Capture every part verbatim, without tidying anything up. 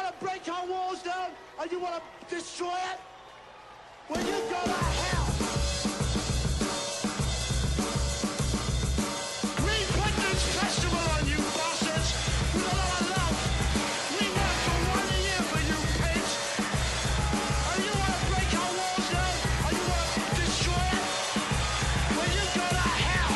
to break our walls down and you want to destroy it? Well, you go to hell. We put this festival on you bastards with a lot of love. We work for one a year for you pigs. And you want to break our walls down and you want to destroy it? Well, you go to hell.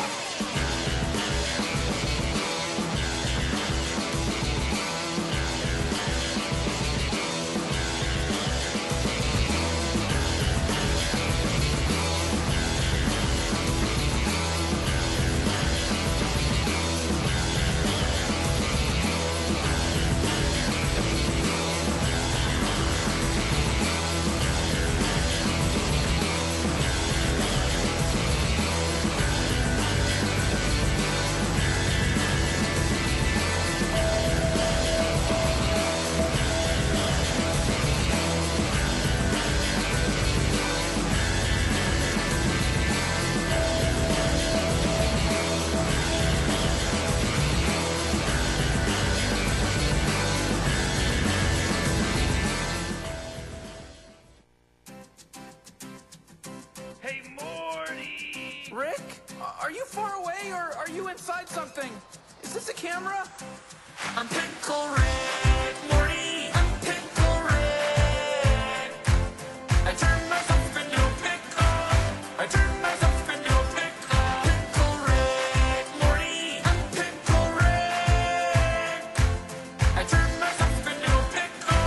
Hey, Morty! Rick, are you far away or are you inside something? Is this a camera? I'm Pickle Rick, Morty! I'm Pickle Rick! I turned myself into a pickle! I turned myself into a pickle! Pickle Rick, Morty! I'm Pickle Rick! I turned myself into a pickle!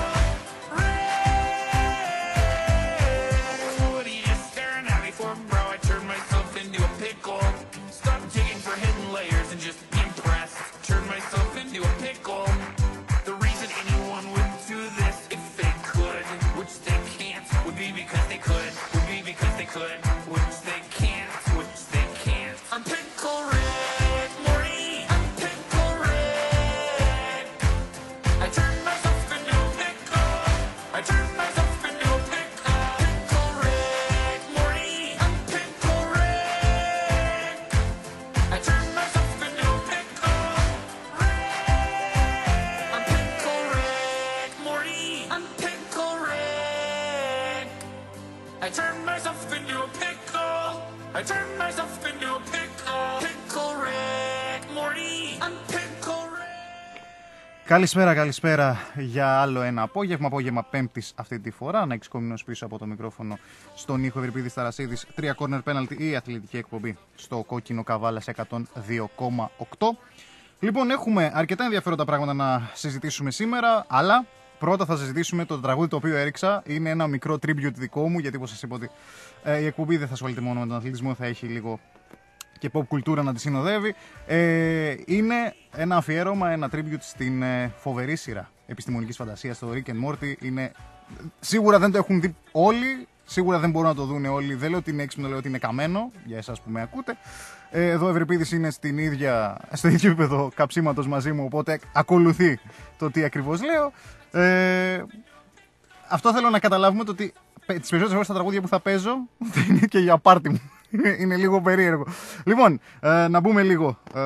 Rick! What are you just staring at me for, bro? I turned myself into a pickle! Stop digging for hidden layers and just be impressed. Turn myself into a pickle. The reason anyone would do this if they could, which they can't, would be because they could, would be because they could, which they can't, which they can't. I'm Pickle Rick, Morty. I'm Pickle Rick. I turned myself into a pickle. I turned myself into a pickle. Pickle Rick, Morty. I'm Pickle Rick. I turned myself into a pickle. I'm Pickle Rick, Morty. I'm Pickle Rick. I turned myself into a pickle. I turned myself into a pickle. Pickle Rick, Morty. I'm Pickle Rick. Καλησπέρα, καλησπέρα για άλλο ένα απόγευμα, απόγευμα Πέμπτης αυτή τη φορά. Να εξκομινώς πίσω από το μικρόφωνο στον ήχο Ευρυπίδης Ταρασίδης, τρία corner penalty ή αθλητική εκπομπή στο κόκκινο Καβάλας εκατόν δύο κόμμα οκτώ. Λοιπόν, έχουμε αρκετά ενδιαφέροντα πράγματα να συζητήσουμε σήμερα, αλλά πρώτα θα συζητήσουμε το τραγούδι το οποίο έριξα. Είναι ένα μικρό tribute δικό μου, γιατί όπως σας είπα ότι ε, η εκπομπή δεν θα ασχολείται μόνο με τον αθλητισμό, θα έχει λίγο και pop κουλτούρα να τη συνοδεύει. Ε, είναι ένα αφιέρωμα, ένα tribute στην ε, φοβερή σειρά επιστημονικής φαντασίας, το Rick and Morty. Είναι, σίγουρα δεν το έχουν δει όλοι, σίγουρα δεν μπορούν να το δουν όλοι. Δεν λέω ότι είναι έξυπνο, λέω ότι είναι καμένο, για εσάς που με ακούτε. Ε, εδώ ο Ευρυπίδης είναι στην ίδια, στο ίδιο επίπεδο καψίματος μαζί μου, οπότε ακολουθεί το τι ακριβώς λέω. Ε, αυτό θέλω να καταλάβουμε, το ότι τις περισσότερες φορές τα τραγούδια που θα παίζω δεν είναι και για πάρτι μου. Είναι λίγο περίεργο. Λοιπόν, ε, να μπούμε λίγο ε,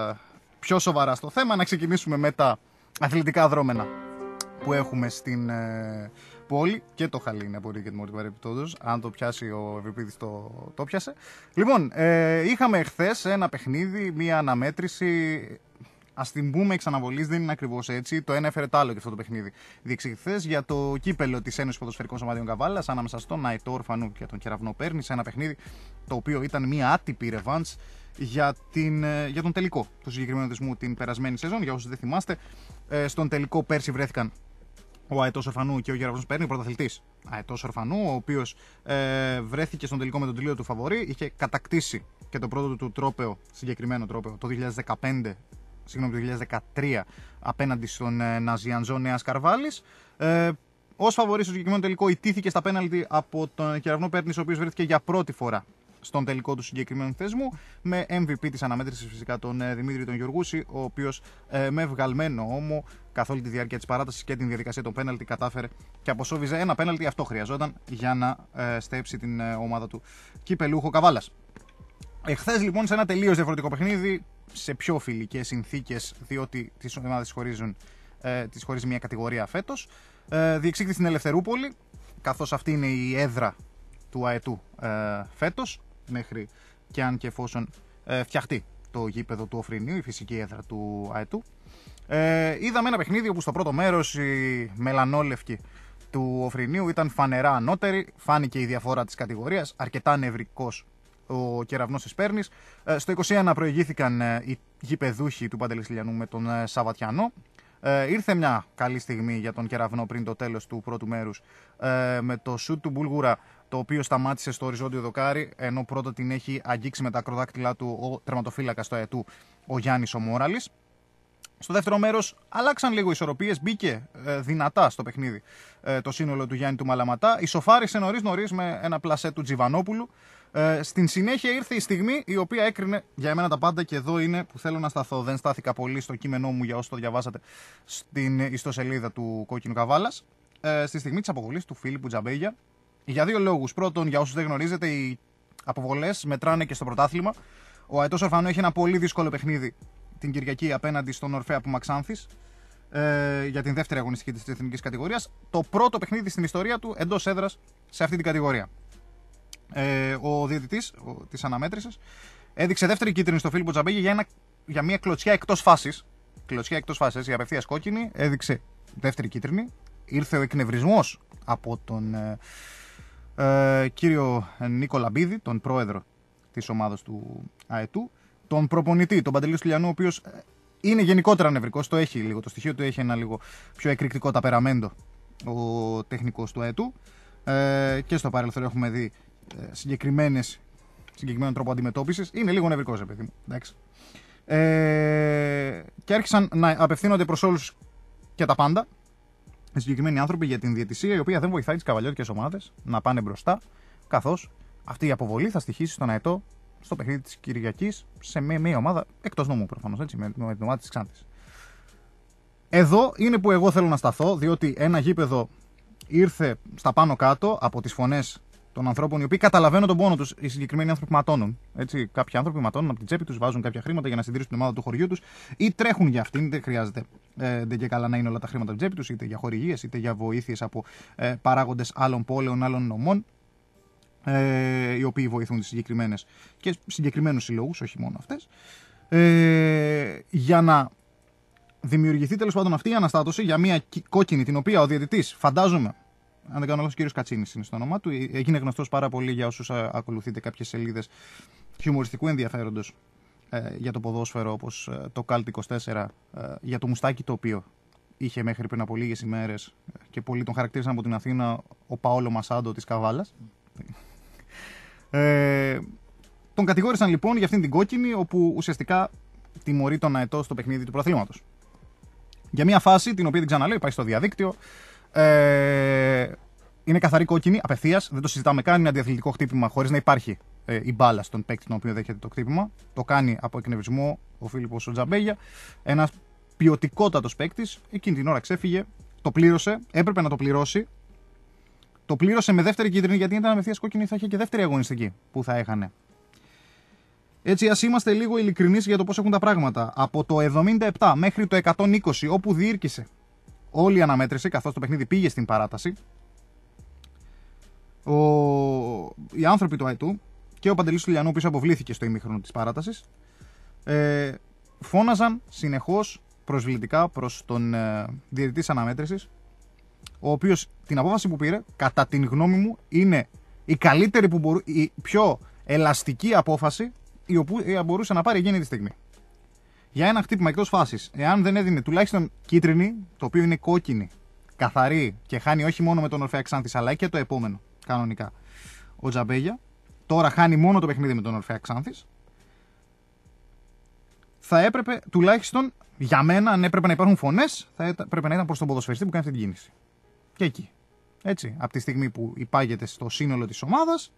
πιο σοβαρά στο θέμα, να ξεκινήσουμε με τα αθλητικά δρόμενα που έχουμε στην ε, πόλη. Και το χαλί είναι από Rick and Morty παρεμπιπτόντως. Αν το πιάσει ο Ευρυπίδης το, το πιάσε. Λοιπόν, ε, είχαμε χθες ένα παιχνίδι, μία αναμέτρηση. Ας την πούμε εξ αναβολής, δεν είναι ακριβώς έτσι. Το ένα έφερε το άλλο και αυτό το παιχνίδι. Διεξήχθες για το κύπελο της Ένωσης Ποδοσφαιρικών Σωματείων Καβάλας ανάμεσα στον Αϊτό Ορφανού και τον Κεραυνό Πέρνη. Σε ένα παιχνίδι το οποίο ήταν μια άτυπη ρεβάνς για, την, για τον τελικό του συγκεκριμένου δεσμού την περασμένη σεζόν. Για όσους δεν θυμάστε, στον τελικό πέρσι βρέθηκαν ο Αετός Ορφανού και ο Κεραυνός Πέρνη, πρωταθλητής Αετός Ορφανού, ο οποίος ε, βρέθηκε στον τελικό με τον τελείο του φαβορί. Είχε κατακτήσει και το πρώτο του τρόπαιο, συγκεκριμένο τρόπαιο, το δύο χιλιάδες δεκαπέντε. Συγγνώμη, το δύο χιλιάδες δεκατρία απέναντι στον ε, Ναζιαντζό Νέας Καρβάλης. Ε, ως φαβορί στο συγκεκριμένο τελικό ιτήθηκε στα πέναλτι από τον Κεραυνό Πέρνης, ο οποίος βρέθηκε για πρώτη φορά στον τελικό του συγκεκριμένου θεσμού, με εμ βι πι της αναμέτρησης φυσικά τον ε, Δημήτρη τον Γιωργούση, ο οποίος ε, με βγαλμένο ώμο καθ' όλη τη διάρκεια της παράτασης και την διαδικασία των πέναλτι κατάφερε και αποσόβιζε ένα πέναλτι. Αυτό χρειαζόταν για να ε, στέψει την ε, ομάδα του κυπελούχο Καβάλας. Εχθές λοιπόν σε ένα τελείως διαφορετικό παιχνίδι, σε πιο φιλικές συνθήκες, διότι τις ομάδες χωρίζουν ε, της χωρίς μια κατηγορία φέτος. Ε, διεξήχθη στην Ελευθερούπολη, καθώς αυτή είναι η έδρα του ΑΕΤΟΥ ε, φέτος, μέχρι και αν και εφόσον ε, φτιαχτεί το γήπεδο του Οφρινίου, η φυσική έδρα του ΑΕΤΟΥ. Ε, είδαμε ένα παιχνίδι όπου στο πρώτο μέρος η μελανόλευκη του Οφρινίου ήταν φανερά ανώτερη, φάνηκε η διαφορά της κατηγορίας, αρκετά νευρικός ο κεραυνός της Πέρνης. Ε, στο είκοσι ένα προηγήθηκαν ε, οι γηπεδούχοι του Παντελή Στυλιανού με τον ε, Σαββατιανό. Ε, ήρθε μια καλή στιγμή για τον κεραυνό πριν το τέλος του πρώτου μέρους ε, με το σουτ του Μπούλγουρα, το οποίο σταμάτησε στο οριζόντιο δοκάρι, ενώ πρώτα την έχει αγγίξει με τα ακροδάκτυλά του ο τερματοφύλακας του ΑΕΤΟΥ, ο Γιάννης ο Μόραλης. Στο δεύτερο μέρος αλλάξαν λίγο ισορροπίες, μπήκε ε, δυνατά στο παιχνίδι ε, το σύνολο του Γιάννη του Μαλαματά. Ισοφάρισε νωρίς νωρίς με ένα πλασέ του Τζιβανόπουλου. Ε, στην συνέχεια ήρθε η στιγμή η οποία έκρινε για εμένα τα πάντα, και εδώ είναι που θέλω να σταθώ. Δεν στάθηκα πολύ στο κείμενό μου για όσοι το διαβάσατε στην ιστοσελίδα του Κόκκινου Καβάλας. Ε, στη στιγμή της αποβολής του Φίλιππου Τζαμπέγια. Για δύο λόγους. Πρώτον, για όσους δεν γνωρίζετε, οι αποβολές μετράνε και στο πρωτάθλημα. Ο ΑΕΤΟΣ Ορφανό έχει ένα πολύ δύσκολο παιχνίδι την Κυριακή απέναντι στον Ορφέα που Μαξάνθης ε, για την δεύτερη αγωνιστική της εθνικής κατηγορίας. Το πρώτο παιχνίδι στην ιστορία του εντός έδρας σε αυτή την κατηγορία. Ε, ο διαιτητής της αναμέτρησης έδειξε δεύτερη κίτρινη στο Φίλιππο Τζαμπέγια για, ένα, για μια κλωτσιά εκτός φάσης. Κλωτσιά εκτός φάσης, η απευθείας κόκκινη. Έδειξε δεύτερη κίτρινη. Ήρθε ο εκνευρισμός από τον ε, ε, κύριο Νίκο Λαμπίδη, τον πρόεδρο της ομάδας του ΑΕΤΟΥ. Τον προπονητή, τον Παντελή Στυλιανού, ο οποίος είναι γενικότερα νευρικός, το έχει λίγο το στοιχείο του, έχει ένα λίγο πιο εκρηκτικό ταπεραμέντο ο τεχνικός του ΑΕΤΟΥ. Ε, και στο παρελθόν έχουμε δει ε, συγκεκριμένες, συγκεκριμένο τρόπο αντιμετώπισης. Είναι λίγο νευρικός, παιδί μου. Εντάξει. Ε, και άρχισαν να απευθύνονται προς όλους και τα πάντα οι συγκεκριμένοι άνθρωποι για την διαιτησία, η οποία δεν βοηθάει τις καβαλιώτικες ομάδες να πάνε μπροστά, καθώς αυτή η αποβολή θα στοιχήσει στον ΑΕΤΟ στο παιχνίδι της Κυριακής σε μια ομάδα εκτός νομού, προφανώς, έτσι, με την ομάδα της Ξάνθης. Εδώ είναι που εγώ θέλω να σταθώ, διότι ένα γήπεδο ήρθε στα πάνω κάτω από τις φωνές των ανθρώπων, οι οποίοι καταλαβαίνουν τον πόνο τους, οι συγκεκριμένοι άνθρωποι ματώνουν. Έτσι, κάποιοι άνθρωποι ματώνουν από την τσέπη τους, βάζουν κάποια χρήματα για να συντηρήσουν την ομάδα του χωριού τους ή τρέχουν για αυτήν. Δεν χρειάζεται ε, δεν και καλά να είναι όλα τα χρήματα από την τσέπη τους, είτε για χορηγίες είτε για βοήθειες από ε, παράγοντες άλλων πόλεων, άλλων νομών, ε, οι οποίοι βοηθούν τις συγκεκριμένες και συγκεκριμένους συλλόγους, όχι μόνο αυτές, ε, για να δημιουργηθεί τέλος πάντων αυτή η αναστάτωση για μια κόκκινη, την οποία ο διαιτητής, φαντάζομαι, αν δεν κάνω λάθος, ο κύριος Κατσίνης είναι στο όνομά του, έγινε γνωστός πάρα πολύ για όσους ακολουθείτε κάποιες σελίδες χιουμοριστικού ενδιαφέροντος ε, για το ποδόσφαιρο, όπως ε, το Καλτ είκοσι τέσσερα, ε, για το μουστάκι το οποίο είχε μέχρι πριν από λίγες ημέρες και πολλοί τον χαρακτήρισαν από την Αθήνα ο Παόλο Μασάντο της Καβάλας. Ε, τον κατηγόρησαν λοιπόν για αυτήν την κόκκινη, όπου ουσιαστικά τιμωρεί τον ΑΕΤΟ στο παιχνίδι του πρωταθλήματος. Για μια φάση, την οποία την ξαναλέω, υπάρχει στο διαδίκτυο. Ε, είναι καθαρή κόκκινη, απευθείας, δεν το συζητάμε καν. Είναι αντιαθλητικό χτύπημα χωρίς να υπάρχει ε, η μπάλα στον παίκτη τον οποίο δέχεται το χτύπημα. Το κάνει από εκνευρισμό ο Φίλιππος ο Τζαμπέγια. Ένας ποιοτικότατος παίκτης. Εκείνη την ώρα ξέφυγε, το πλήρωσε, έπρεπε να το πληρώσει. Το πλήρωσε με δεύτερη κίτρινη, γιατί ήταν απευθείας κόκκινη, θα είχε και δεύτερη αγωνιστική που θα έχανε. Έτσι, ας είμαστε λίγο ειλικρινείς για το πώς έχουν τα πράγματα. Από το εβδομήντα επτά μέχρι το εκατόν είκοσι, όπου διήρκησε όλη η αναμέτρηση, καθώς το παιχνίδι πήγε στην παράταση, ο... οι άνθρωποι του ΑΕΤΟΥ και ο Παντελής Στυλιανού, ο οποίος αποβλήθηκε στο ημίχρονο της παράτασης, ε, φώναζαν συνεχώς προσβλητικά προς τον ε, διαιτητή της αναμέτρησης, ο οποίος την απόφαση που πήρε, κατά την γνώμη μου, είναι η καλύτερη που μπορού... η πιο ελαστική απόφαση η οποία μπορούσε να πάρει εκείνη τη στιγμή. Για ένα χτύπημα εκτός φάσης, εάν δεν έδινε τουλάχιστον κίτρινη, το οποίο είναι κόκκινη, καθαρή και χάνει όχι μόνο με τον Ορφέα Ξάνθης αλλά και το επόμενο κανονικά ο Τζαμπέγια, τώρα χάνει μόνο το παιχνίδι με τον Ορφέα Ξάνθης, θα έπρεπε τουλάχιστον για μένα, αν έπρεπε να υπάρχουν φωνές, θα έπρεπε να ήταν προς τον ποδοσφαιριστή που κάνει αυτή την κίνηση. Και εκεί. Έτσι, από τη στιγμή που υπάγεται στο σύνολο της ομάδας,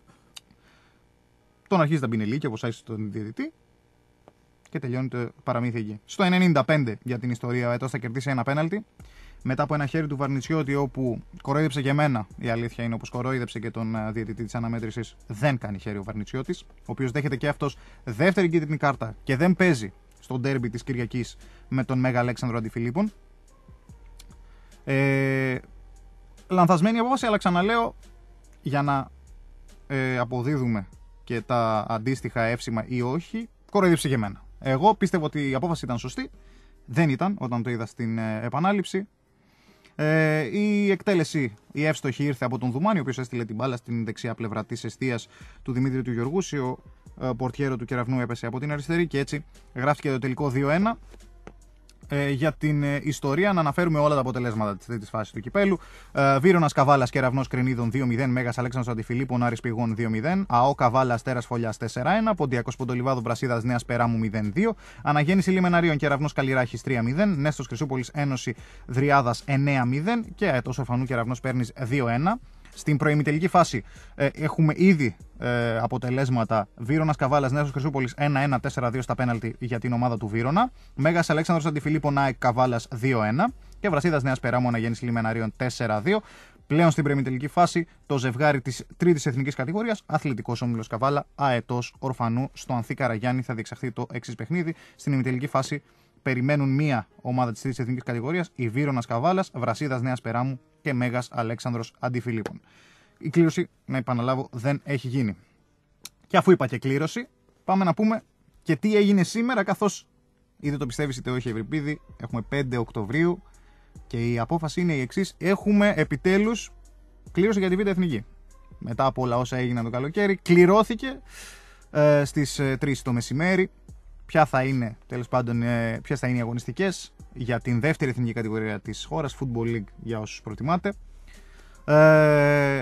τον αρχίζει τα μπινελίκια, όπως άρχισε τον διαιτητή, και τελειώνει το παραμύθι εκεί. Στο ενενήντα πέντε για την ιστορία, ο ΑΕΤΟΣ θα κερδίσει ένα πέναλτι μετά από ένα χέρι του Βαρνιτσιώτη, όπου κορόιδεψε και εμένα. Η αλήθεια είναι, όπως κορόιδεψε και τον διαιτητή της αναμέτρησης, δεν κάνει χέρι ο Βαρνιτσιώτης, ο οποίος δέχεται και αυτός δεύτερη κίτρινη κάρτα και δεν παίζει στο ντέρμπι της Κυριακής με τον Μέγα Αλέξανδρο Αντιφιλίππων. Ε, λανθασμένη απόφαση, αλλά ξαναλέω, για να ε, αποδίδουμε και τα αντίστοιχα εύσημα ή όχι, κοροϊδεύσε και εμένα. Εγώ πίστευω ότι η απόφαση ήταν σωστή. Δεν ήταν όταν το είδα στην ε, επανάληψη. Ε, η εκτέλεση, η εύστοχη, ήρθε από τον Δουμάνη, ο οποίος έστειλε την μπάλα στην δεξιά πλευρά της εστίας του Δημήτρη του Γεωργούση. Ο ε, πορτιέρο του Κεραυνού έπεσε από την αριστερή και έτσι γράφτηκε το τελικό δύο ένα. Ε, για την ε, ιστορία, να αναφέρουμε όλα τα αποτελέσματα της τρίτης φάσης του κυπέλου. Ε, Βύρωνας Καβάλας Κεραυνός Κρινίδων δύο μηδέν, Μέγας Αλέξανδρος Αντιφιλίππων Άρης Πηγών δύο μηδέν, ΑΟ Καβάλα Αστέρας Φωλιάς τέσσερα ένα, Ποντιακός Ποντολιβάδου Βρασίδας Νέας Περάμου μηδέν δύο, Αναγέννηση Λιμεναρίων Κεραυνός Καλλιράχης τρία μηδέν, Νέστος Χρυσούπολης Ένωση Δριάδας εννέα μηδέν και Αετός Ορφανού Κεραυνός Πέρνης δύο ένα. Στην προημιτελική φάση ε, έχουμε ήδη ε, αποτελέσματα. Βύρωνας Καβάλας Νέστος Χρυσούπολης ένα ένα τέσσερα δύο στα πέναλτι για την ομάδα του Βύρωνα. Μέγας Αλέξανδρος Αντιφιλίππων ΑΕΚ Καβάλας δύο ένα. Και Βρασίδας Νέας Περάμου Αναγέννηση Λιμεναρίων τέσσερα δύο. Πλέον στην προημιτελική φάση το ζευγάρι της τρίτης εθνικής κατηγορίας, Αθλητικός Όμιλος Καβάλα Αετός Ορφανού στο Ανθή Καραγιάννη, θα διεξαχθεί το εξής παιχνίδι. Στην ημιτελική φάση περιμένουν μία ομάδα της τρίτης εθνικής κατηγορίας, η Βύρωνας Καβάλας, Βρασίδας Νέας Περάμου και Μέγας Αλέξανδρος Αντιφιλίππων. Η κλήρωση, να επαναλάβω, δεν έχει γίνει. Και αφού είπα και κλήρωση, πάμε να πούμε και τι έγινε σήμερα, καθώς είτε το πιστεύεις είτε όχι, Ευρυπίδη, έχουμε πέντε Οκτωβρίου και η απόφαση είναι η εξής: έχουμε επιτέλους κλήρωση για τη Β' Εθνική. Μετά από όλα όσα έγιναν το καλοκαίρι, κληρώθηκε ε, στις ε, τρεις το μεσημέρι. Ποια θα είναι, τέλος πάντων, ε, ποιες θα είναι οι αγωνιστικές για την δεύτερη εθνική κατηγορία της χώρας, Football League για όσους προτιμάτε. Ε,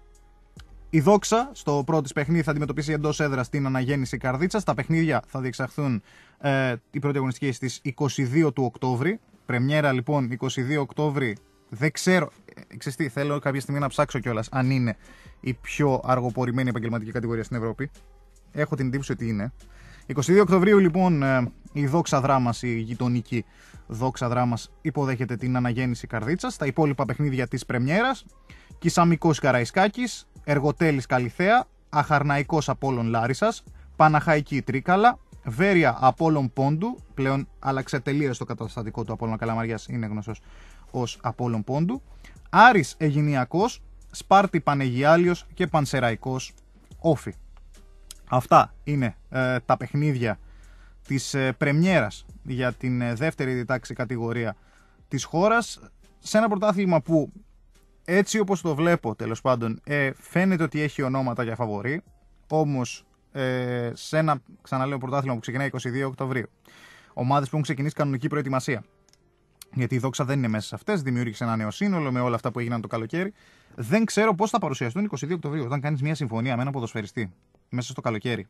η Δόξα στο πρώτο της παιχνίδι θα αντιμετωπίσει εντός έδρας την Αναγέννηση Καρδίτσας. Τα παιχνίδια θα διεξαχθούν ε, η πρώτη αγωνιστική στις είκοσι δύο του Οκτώβρη. Πρεμιέρα λοιπόν είκοσι δύο Οκτώβρη. Δεν ξέρω, εξαιστή, θέλω κάποια στιγμή να ψάξω κιόλας αν είναι η πιο αργοπορημένη επαγγελματική κατηγορία στην Ευρώπη. Έχω την εντύπωση ότι είναι. είκοσι δύο Οκτωβρίου λοιπόν η Δόξα Δράμας, η γειτονική Δόξα Δράμας, υποδέχεται την Αναγέννηση Καρδίτσας. Τα υπόλοιπα παιχνίδια της πρεμιέρας: Κισαμικός Καραϊσκάκης, Εργοτέλης Καλιθέα, Αχαρναϊκός Απόλλων Λάρισσας, Παναχαϊκή Τρίκαλα, Βέρεια Απόλλων Πόντου, πλέον άλλαξε τελείως το καταστατικό του Απόλλων Καλαμαριάς, είναι γνωστός ως Απόλλων Πόντου, Άρης Αιγινιακός, Σπάρτη Πανεγιάλιος και Πανσεραϊκός Όφη. Αυτά είναι ε, τα παιχνίδια της ε, πρεμιέρας για την ε, δεύτερη διτάξη κατηγορία της χώρας, σε ένα πρωτάθλημα που, έτσι όπως το βλέπω τέλος πάντων, ε, φαίνεται ότι έχει ονόματα για φαβορί, όμως ε, σε ένα, ξαναλέω, πρωτάθλημα που ξεκινάει είκοσι δύο Οκτωβρίου, ομάδες που έχουν ξεκινήσει κανονική προετοιμασία, γιατί η Δόξα δεν είναι μέσα σε αυτές, δημιούργησε ένα νέο σύνολο με όλα αυτά που έγιναν το καλοκαίρι. Δεν ξέρω πώς θα παρουσιαστούν είκοσι δύο Οκτωβρίου, όταν κάνεις μια συμφωνία με έναν ποδοσφαιριστή μέσα στο καλοκαίρι.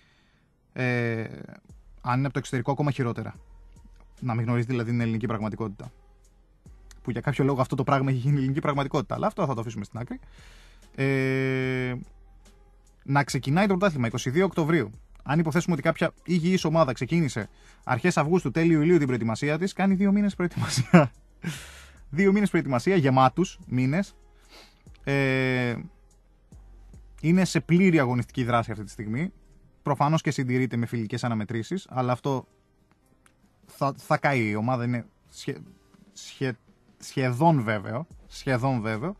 Ε, αν είναι από το εξωτερικό, ακόμα χειρότερα. Να μην γνωρίζει δηλαδή την ελληνική πραγματικότητα. Που για κάποιο λόγο αυτό το πράγμα έχει γίνει ελληνική πραγματικότητα. Αλλά αυτό θα το αφήσουμε στην άκρη. Ε, να ξεκινάει το πρωτάθλημα είκοσι δύο Οκτωβρίου. Αν υποθέσουμε ότι κάποια υγιής ομάδα ξεκίνησε αρχές Αυγούστου, τέλη Ιουλίου την προετοιμασία της, κάνει δύο μήνες προετοιμασία. δύο μήνες προετοιμασία, γεμάτους μήνες. Ε, είναι σε πλήρη αγωνιστική δράση αυτή τη στιγμή. Προφανώς και συντηρείται με φιλικές αναμετρήσεις, αλλά αυτό θα, θα καεί. Η ομάδα είναι σχε, σχε, σχεδόν βέβαιο. Σχεδόν βέβαιο.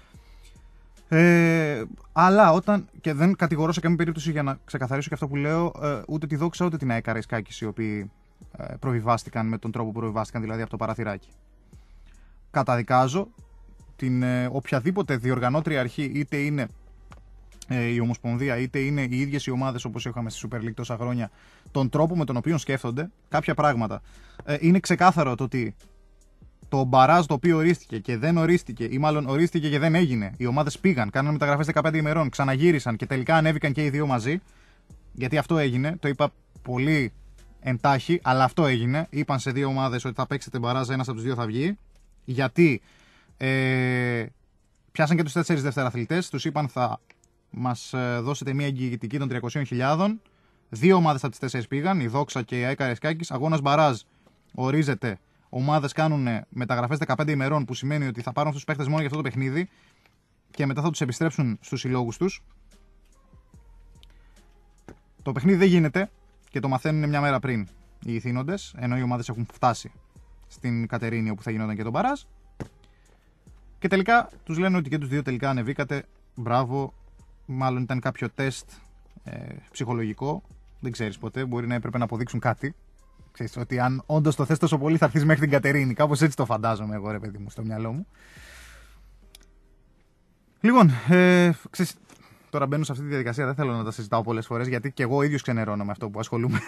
Ε, αλλά όταν, και δεν κατηγορώ σε καμία περίπτωση, για να ξεκαθαρίσω και αυτό που λέω, ε, ούτε τη Δόξα ούτε την ΑΕΚ Καραϊσκάκης, οι οποίοι ε, προβιβάστηκαν με τον τρόπο που προβιβάστηκαν, δηλαδή από το παραθυράκι. Καταδικάζω την ε, οποιαδήποτε διοργανώτρια αρχή, είτε είναι ε, η Ομοσπονδία, είτε είναι οι ίδιες οι ομάδες όπως είχαμε στη Super League τόσα χρόνια, τον τρόπο με τον οποίο σκέφτονται κάποια πράγματα. Ε, είναι ξεκάθαρο το ότι το μπαράζ το οποίο ορίστηκε και δεν ορίστηκε, ή μάλλον ορίστηκε και δεν έγινε, οι ομάδες πήγαν, κάνανε μεταγραφές δεκαπέντε ημερών, ξαναγύρισαν και τελικά ανέβηκαν και οι δύο μαζί. Γιατί αυτό έγινε, το είπα πολύ εντάχει, αλλά αυτό έγινε. Είπαν σε δύο ομάδες ότι θα παίξετε μπαράζ, ένας από τους δύο θα βγει. Γιατί ε, πιάσαν και τους τέσσερις δευτεραθλητές, τους είπαν θα μας δώσετε μια εγγυητική των τριακόσιες χιλιάδες. Δύο ομάδες από τις τέσσερις πήγαν, η Δόξα και η ΑΕΚ Καραϊσκάκης. Αγώνας μπαράζ ορίζεται. Ομάδες κάνουν μεταγραφές δεκαπέντε ημερών, που σημαίνει ότι θα πάρουν αυτούς τους παίχτες μόνο για αυτό το παιχνίδι και μετά θα τους επιστρέψουν στους συλλόγους τους. Το παιχνίδι δεν γίνεται και το μαθαίνουν μια μέρα πριν οι ηθήνοντες, ενώ οι ομάδες έχουν φτάσει στην Κατερίνη όπου θα γινόταν και το μπαράζ. Και τελικά τους λένε ότι και τους δύο τελικά ανεβήκατε. Μπράβο. Μάλλον ήταν κάποιο τεστ ε, ψυχολογικό. Δεν ξέρεις ποτέ. Μπορεί να έπρεπε να αποδείξουν κάτι. Ξέρεις ότι αν όντως το θες τόσο πολύ θα έρθεις μέχρι την Κατερίνη. Κάπως έτσι το φαντάζομαι εγώ, ρε παιδί μου, στο μυαλό μου. Λοιπόν, ε, ξέρεις, τώρα μπαίνω σε αυτή τη διαδικασία. Δεν θέλω να τα συζητάω πολλές φορές γιατί και εγώ ίδιος ξενερώνω με αυτό που ασχολούμαι.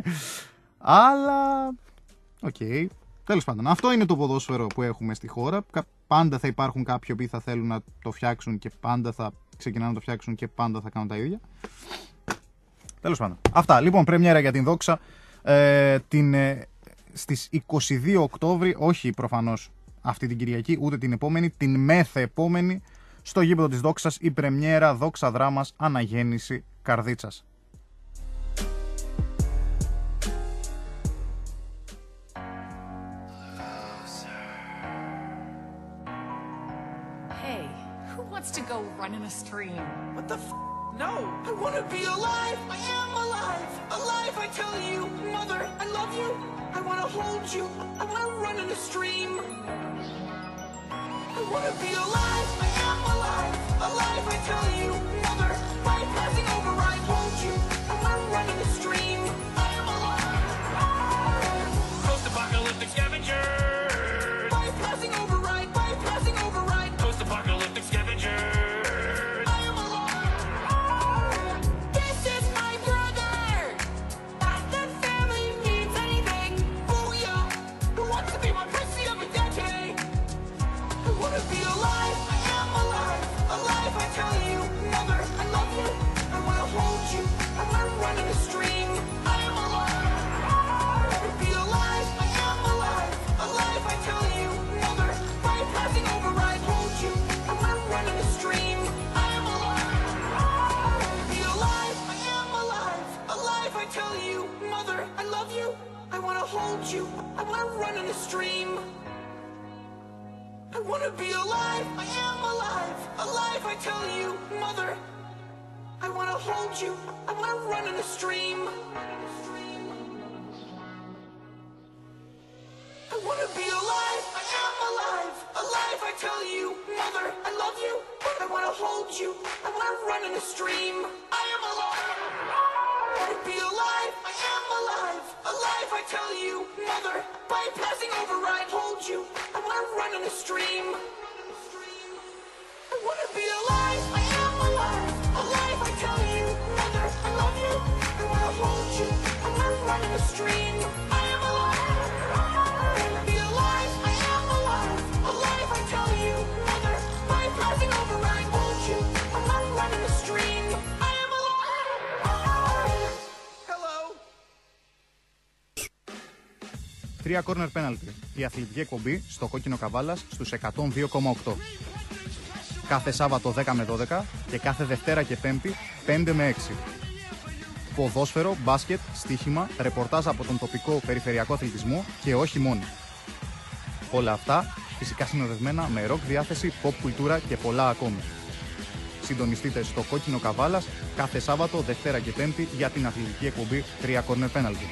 Αλλά. Οκ. Okay. Τέλος πάντων, αυτό είναι το ποδόσφαιρο που έχουμε στη χώρα. Πάντα θα υπάρχουν κάποιοι που θα θέλουν να το φτιάξουν και πάντα θα ξεκινάνε να το φτιάξουν και πάντα θα κάνουν τα ίδια. Τέλος πάντων. Αυτά. Λοιπόν, πρεμιέρα για την Δόξα. Ε, την, ε, στις είκοσι δύο Οκτώβρη, όχι προφανώς αυτή την Κυριακή, ούτε την επόμενη, την μεθεπόμενη, στο γήπεδο της Δόξας, η πρεμιέρα Δόξα Δράμας Αναγέννηση Καρδίτσας. To go run in a stream. What the f? No! I want to be alive! I am alive! Alive, I tell you! Mother, I love you! I want to hold you! I want to run in a stream! I want to be alive! I am alive! Alive, I tell you! Mother, by passing over, I hold you! I want to run in a stream! I am alive! Post-apocalyptic scavenger! By passing over, right! By passing over, right! Post-apocalyptic scavenger! I am alive! This is my brother! Not that family means anything! Booyah! Who wants to be my pussy of a decade? I want to be alive! I am alive! Alive, I tell you! Mother, I love you! I want to hold you! I want to run in a stream! I am alive! I want to be alive! I am alive! Alive, I tell you! Mother, by passing over, I hold you! I want to run in a stream! I am alive! Be alive! I am alive! Alive, I tell you! Mother, I love you! I want to hold you! I want to run in a stream! I want to be alive! I am alive! Alive, I tell you! Mother, I want to hold you! I want to run in a stream! I want to be alive! I am alive! Alive, I tell you! Mother, I love you! I want to hold you! I want to run in a stream! I am alive! I want to be alive! I am alive! Alive, I tell you! Mother, by passing over, I hold you! I want to run in a stream! I want to be alive! I am alive! Alive, I tell you! Mother, I love you! I want to hold you! I want to run in a stream! I am alive! Be alive, I am alive. Alive, I tell you, mother. By passing over, I hold you. I'm not running a stream. I am alive. Hello. Τρία corner penalty. Η αθλητική εκπομπή στο κόκκινο Καβάλας στους εκατόν δύο κόμμα οκτώ. Κάθε Σάββατο δέκα με δώδεκα και κάθε Δευτέρα και Πέμπτη πέντε με έξι. Ποδόσφαιρο, μπάσκετ, στοίχημα, ρεπορτάζ από τον τοπικό περιφερειακό αθλητισμό και όχι μόνο. Όλα αυτά φυσικά συνοδευμένα με ροκ διάθεση, pop κουλτούρα και πολλά ακόμη. Συντονιστείτε στο κόκκινο Καβάλας κάθε Σάββατο, Δευτέρα και Πέμπτη για την αθλητική εκπομπή τρία corner penalty.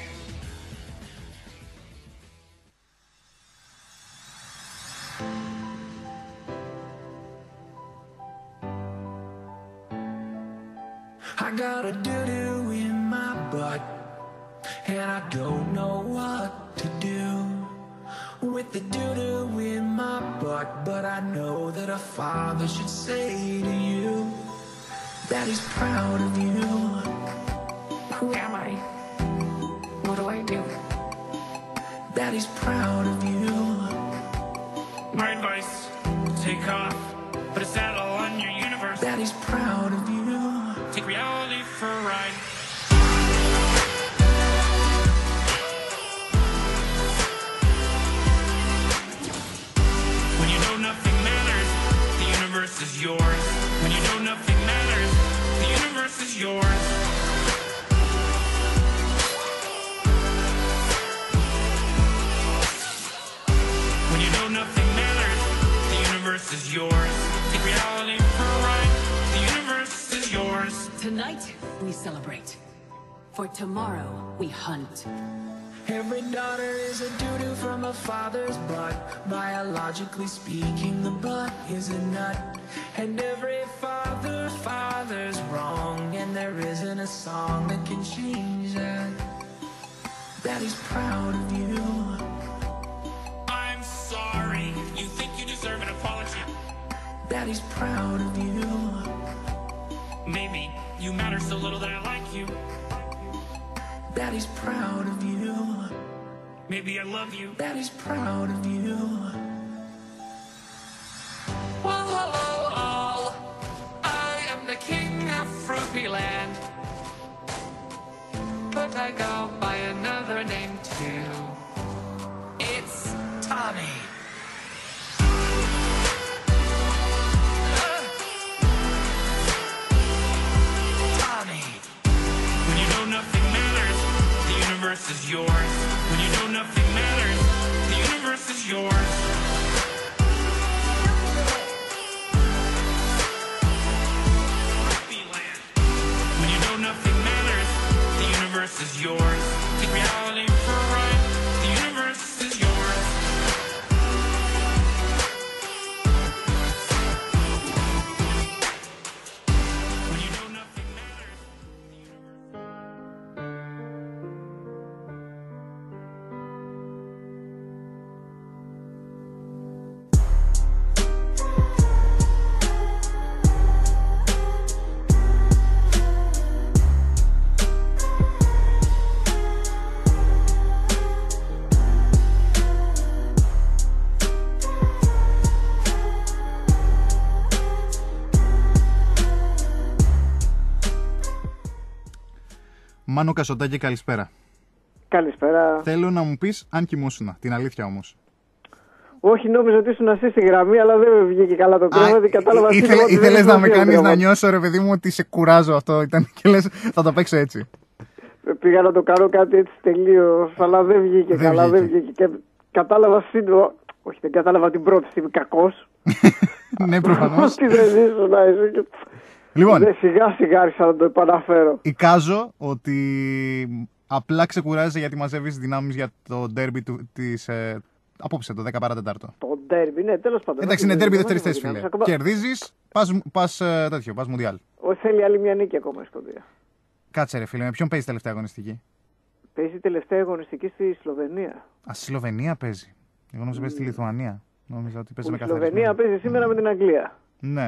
I got a doo-doo in my butt, and I don't know what to do with the doo-doo in my butt. But I know that a father should say to you that he's proud of you. Who am I? What do I do? That he's proud of you. My advice, take off, put a saddle on your universe. That he's proud of you. Take reality for a ride. When you know nothing matters, the universe is yours. When you know nothing matters, the universe is yours. When you know nothing matters, the universe is yours. Take reality for a ride. The universe is yours. Tonight, we celebrate. For tomorrow, we hunt. Every daughter is a doo-doo from a father's butt. Biologically speaking, the butt is is a nut. And every father's father's wrong, and there isn't a song that can change that. Daddy's proud of you. I'm sorry. You think you deserve an apology? Daddy's proud of you. Maybe you matter so little that I like you. Daddy's proud of you. Maybe I love you. Daddy's proud of you. Well, hello all. I am the king of Fruity Land, but I go by another name too. It's Tommy. Uh, Tommy. When you know nothing matters, the universe is yours. When you know nothing matters, the universe is yours. Happy land. When you know nothing matters, the universe is yours. Take reality for a ride, the universe is yours. When you know nothing matters, the universe. Μάνο Κασοτάκη, καλησπέρα. Καλησπέρα. Θέλω να μου πεις αν κοιμούσουνα, την αλήθεια όμως. Όχι, νόμιζα ότι ήσουν εσύ στη γραμμή, αλλά δεν με βγήκε καλά το πράγμα. Δεν κατάλαβα Ή- ήθελε- σύντομα ότι δεν Ήθελες να ήσουν με εσύ ο κάνεις να γραμμάτης. νιώσω, ρε παιδί μου, ότι σε κουράζω αυτό ήταν και λες θα το παίξω έτσι. Πήγα να το κάνω κάτι έτσι τελείως, αλλά δεν βγήκε Δεν καλά. Δεν βγήκε. βγήκε. Και κατάλαβα σύντομα. Όχι, δεν κατάλαβα την πρώτη στιγμή. Κακός. Ναι, προφανώς. Ότι δεν ήσουν εσύ. και- Λοιπόν, Δεν, σιγά σιγά άρχισα να το επαναφέρω. εικάζω ότι απλά ξεκουράζεσαι γιατί μαζεύεις δυνάμεις για το ντέρμπι του, της, ε, απόψε, το δέκα παρά τέταρτο. Το ντέρμπι, ναι, τέλος πάντων. Εντάξει, όχι, είναι δεν- ντέρμπι δεν δεύτερης έχω θέσης, δυνάμεις. φίλε. Ακόμα- Κερδίζεις, πας, πας ε, τέτοιο, πας μουντιάλ. Όχι, θέλει άλλη μια νίκη ακόμα η Σκωτία. Κάτσε ρε φίλε, με ποιον παίζει τελευταία αγωνιστική? Παίζει τελευταία αγωνιστική στη Σλοβενία. Α, στη Σλοβενία παίζει. Εγώ νόμιζα παίζει στη Λιθουανία. Νόμιζα ότι παίζει Που με η Σλοβενία καθαρισμένο. παίζει σήμερα με την Αγγλία. Ναι.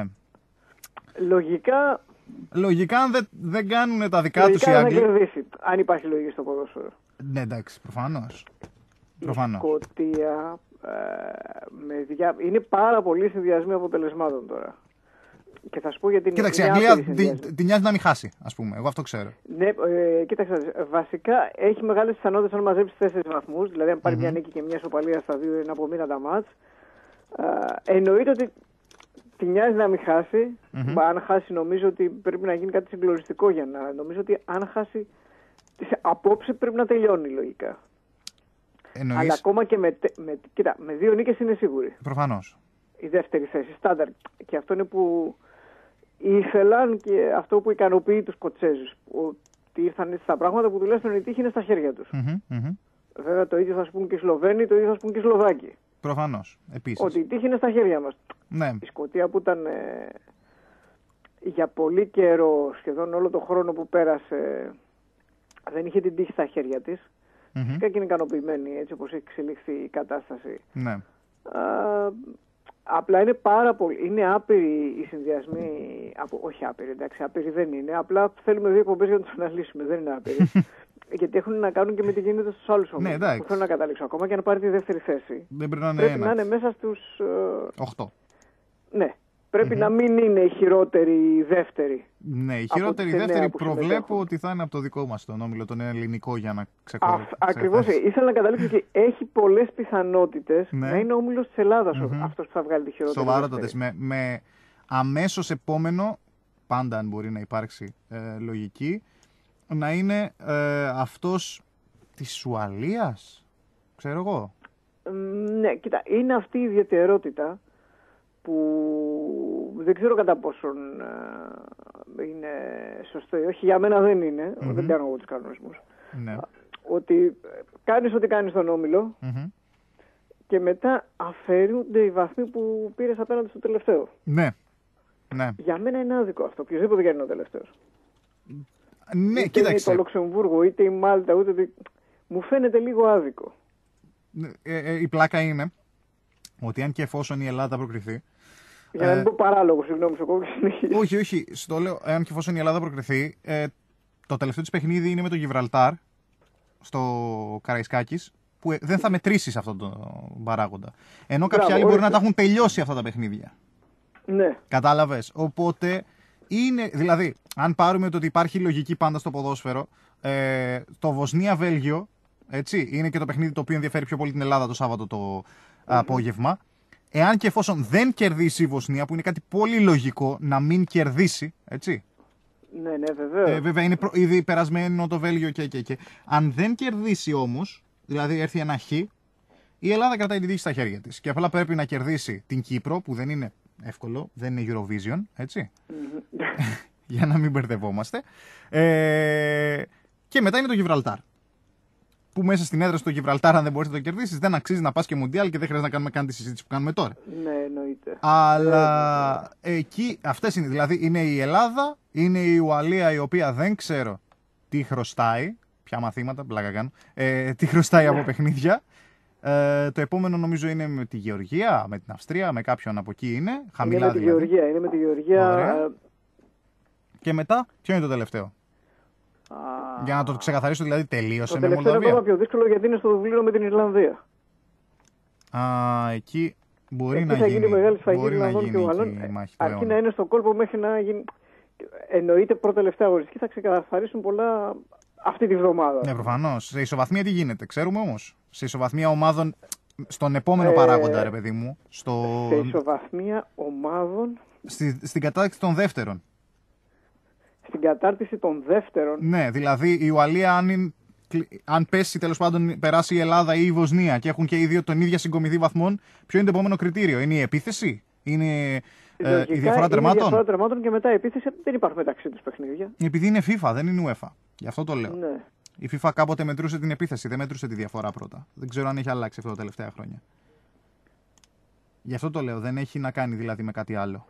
Λογικά, Λογικά αν δεν, δεν κάνουν τα δικά τους λογικά οι δεν θα Άγγλοι. κερδίσει. Αν υπάρχει λογική στο ποδόσφαιρο. Ναι, εντάξει, προφανώς. Η Προφανώς. Σκωτία ε, με διά... είναι πάρα πολλοί συνδυασμοί αποτελεσμάτων τώρα. Και θα σου πω γιατί είναι. Κοίταξε, η είναι Αγγλία άπειροι τη, συνδυασμοί. τη νοιάζει να μην χάσει, ας πούμε. Εγώ αυτό ξέρω. Ναι, ε, κοίταξε, βασικά έχει μεγάλες πιθανότητες αν μαζέψει τέσσερις βαθμούς, δηλαδή αν πάρει μια νίκη και μια ισοπαλία στα δύο είναι από μήνα τα μάτς. Ε, εννοείται ότι τη νοιάζει να μην χάσει. Μα αν χάσει νομίζω ότι πρέπει να γίνει κάτι συγκλονιστικό για να. Νομίζω ότι αν χάσει απόψε πρέπει να τελειώνει λογικά. Αλλά Εννοείς, ακόμα και με, τε- με, κοίτα, με δύο νίκες είναι σίγουροι. προφανώς. Η δεύτερη θέση, στάνταρ. Και αυτό είναι που ήθελαν και αυτό που ικανοποιεί τους Σκοτσέζους. Ότι ήρθαν έτσι στα πράγματα που τουλάχιστον η τύχη είναι στα χέρια τους. Μμμ, μμμ. Βέβαια το ίδιο θα σου πούν και οι Σλοβαίνοι, το ίδιο θα σου πούν και οι Σλοβάκοι. Προφανώς. Επίσης. Ότι η τύχη είναι στα χέρια μας. Ναι. Η Σκωτία που ήταν ε, για πολύ καιρό, σχεδόν όλο το χρόνο που πέρασε, δεν είχε την τύχη στα χέρια της. Μμμ. Φυσικά και είναι ικανοποιημένη έτσι όπως έχει εξελιχθεί η κατάσταση. Ναι. Α, απλά είναι πάρα πολύ. Είναι άπειροι οι συνδυασμοί. Από, όχι άπειροι, εντάξει, άπειροι δεν είναι. Απλά θέλουμε δύο εκπομπές για να τους αναλύσουμε. Δεν είναι άπειροι. Γιατί έχουν να κάνουν και με τι γίνεται στους άλλους ομίλους. Ναι, εντάξει. Που θέλω να καταλήξω. Ακόμα και να πάρει τη δεύτερη θέση. Δεν πρέπει να είναι Πρέπει να ένα. είναι μέσα στους. ε, Οχτώ. ναι. Πρέπει να μην είναι η χειρότερη η δεύτερη. Ναι, η από χειρότερη τις εννέα δεύτερη που προβλέπω συμμετέχουν. ότι θα είναι από το δικό μας τον όμιλο, τον ελληνικό, για να Α, ξεκουράσω. ακριβώς. Ήθελα να καταλήξω και έχει πολλές πιθανότητες Ναι. να είναι ο όμιλος της Ελλάδας ο- αυτός που θα βγάλει τη χειρότερη. Σοβαρότατες. δεύτερη. Με, με αμέσως επόμενο, πάντα αν μπορεί να υπάρξει ε, λογική, να είναι ε, αυτός της Ουαλίας, ξέρω εγώ. Μ, Ναι, κοίτα, είναι αυτή η ιδιαιτερότητα που δεν ξέρω κατά πόσον ε, είναι σωστό ή όχι. Για μένα δεν είναι, δεν κάνω εγώ τους κανονισμούς. Ναι. Ότι ε, κάνεις ό,τι κάνεις στον όμιλο Μμμ. και μετά αφαιρούνται οι βαθμοί που πήρες απέναντι στο τελευταίο. Ναι. Ναι, Για μένα είναι άδικο αυτό. Οποιοδήποτε και είναι ο τελευταίος. ναι είτε κοίταξε. είναι το Λουξεμβούργο, είτε η Μάλτα, ούτε. το- Μου φαίνεται λίγο άδικο. Ε, ε, η πλάκα είναι ότι αν και εφόσον η Ελλάδα προκριθεί. Για να ε, μην πω παράλογο, συγγνώμη, σε κόβω και συνεχίζω. όχι, όχι. Στο λέω, εάν και εφόσον η Ελλάδα προκριθεί, ε, το τελευταίο της παιχνίδι είναι με το Γιβραλτάρ στο Καραϊσκάκης, που ε, δεν θα μετρήσει σε αυτόν τον παράγοντα. Ενώ κάποιοι Μπράβο, άλλοι μπορεί όχι. να τα έχουν τελειώσει αυτά τα παιχνίδια. Ναι. Κατάλαβες. Οπότε είναι, δηλαδή, αν πάρουμε το ότι υπάρχει λογική πάντα στο ποδόσφαιρο, ε, το Βοσνία-Βέλγιο, έτσι, είναι και το παιχνίδι το οποίο ενδιαφέρει πιο πολύ την Ελλάδα το Σάββατο το απόγευμα. Εάν και εφόσον δεν κερδίσει η Βοσνία, που είναι κάτι πολύ λογικό να μην κερδίσει, έτσι. Ναι, ναι, βεβαίω. Ε, βέβαια είναι προ, ήδη περασμένο το Βέλγιο και, και, και. Αν δεν κερδίσει όμως, δηλαδή έρθει ένα χ, η Ελλάδα κρατάει την τύχη στα χέρια της. Και απλά πρέπει να κερδίσει την Κύπρο, που δεν είναι εύκολο, δεν είναι Eurovision, έτσι. Για να μην μπερδευόμαστε. Ε, και μετά είναι το Γιβραλτάρ. Που μέσα στην έδρα στο Γιβραλτάρ, αν δεν μπορείς να το κερδίσεις, δεν αξίζει να πας και Μουντιάλ και δεν χρειάζεται να κάνουμε καν τη συζήτηση που κάνουμε τώρα. Ναι, εννοείται. Αλλά εκεί, αυτές είναι. Δηλαδή είναι η Ελλάδα, είναι η Ουαλία, η οποία δεν ξέρω τι χρωστάει. Ποια μαθήματα, πλάκα κάνω. Ε, τι χρωστάει από παιχνίδια. Ε, το επόμενο νομίζω είναι με τη Γεωργία, με την Αυστρία, με κάποιον από εκεί είναι. Χαμηλά Είναι με τη δηλαδή. Γεωργία. Είναι με τη Γεωργία. Ωραία. ε, Και μετά, ποιο είναι το τελευταίο. α, Για να το ξεκαθαρίσω, δηλαδή τελείωσε Το με τελευταίο είναι Μολδαβία. ακόμα πιο δύσκολο γιατί είναι στο Δουβλίνο με την Ιρλανδία. Α, εκεί μπορεί Εκεί να θα γίνει, γίνει μεγάλη σφαγή μπορεί να Ιρλανδών και γίνει Ουαλών. εκεί η μάχη του Αρκεί αιώνα. να είναι στον κόλπο μέχρι να γίνει. Εννοείται πρώτα-τελευταία αγωνιστική θα ξεκαθαρίσουν πολλά αυτή τη βδομάδα. Ναι, προφανώς. Σε ισοβαθμία τι γίνεται, ξέρουμε όμως. Σε ισοβαθμία ομάδων, στον επόμενο Ε, παράγοντα, ρε παιδί μου. Στο... Σε ισοβαθμία ομάδων Στη, στην κατάταξη των δεύτερων. στην κατάρτιση των δεύτερων. Ναι, δηλαδή η Ουαλία, αν, είναι- αν πέσει τέλος πάντων, περάσει η Ελλάδα ή η Βοσνία και έχουν και οι δύο τον ίδιο συγκομιδή βαθμών, ποιο είναι το επόμενο κριτήριο? Είναι η επίθεση, είναι ε, Λογικά η διαφορά είναι τερμάτων. Η διαφορά τερμάτων και μετά η επίθεση δεν υπάρχουν μεταξύ του παιχνίδια. Επειδή είναι FIFA, δεν είναι UEFA. Γι' αυτό το λέω. Ναι. Η FIFA κάποτε μετρούσε την επίθεση, δεν μετρούσε τη διαφορά πρώτα. Δεν ξέρω αν έχει αλλάξει αυτό τα τελευταία χρόνια. Γι' αυτό το λέω, δεν έχει να κάνει δηλαδή με κάτι άλλο.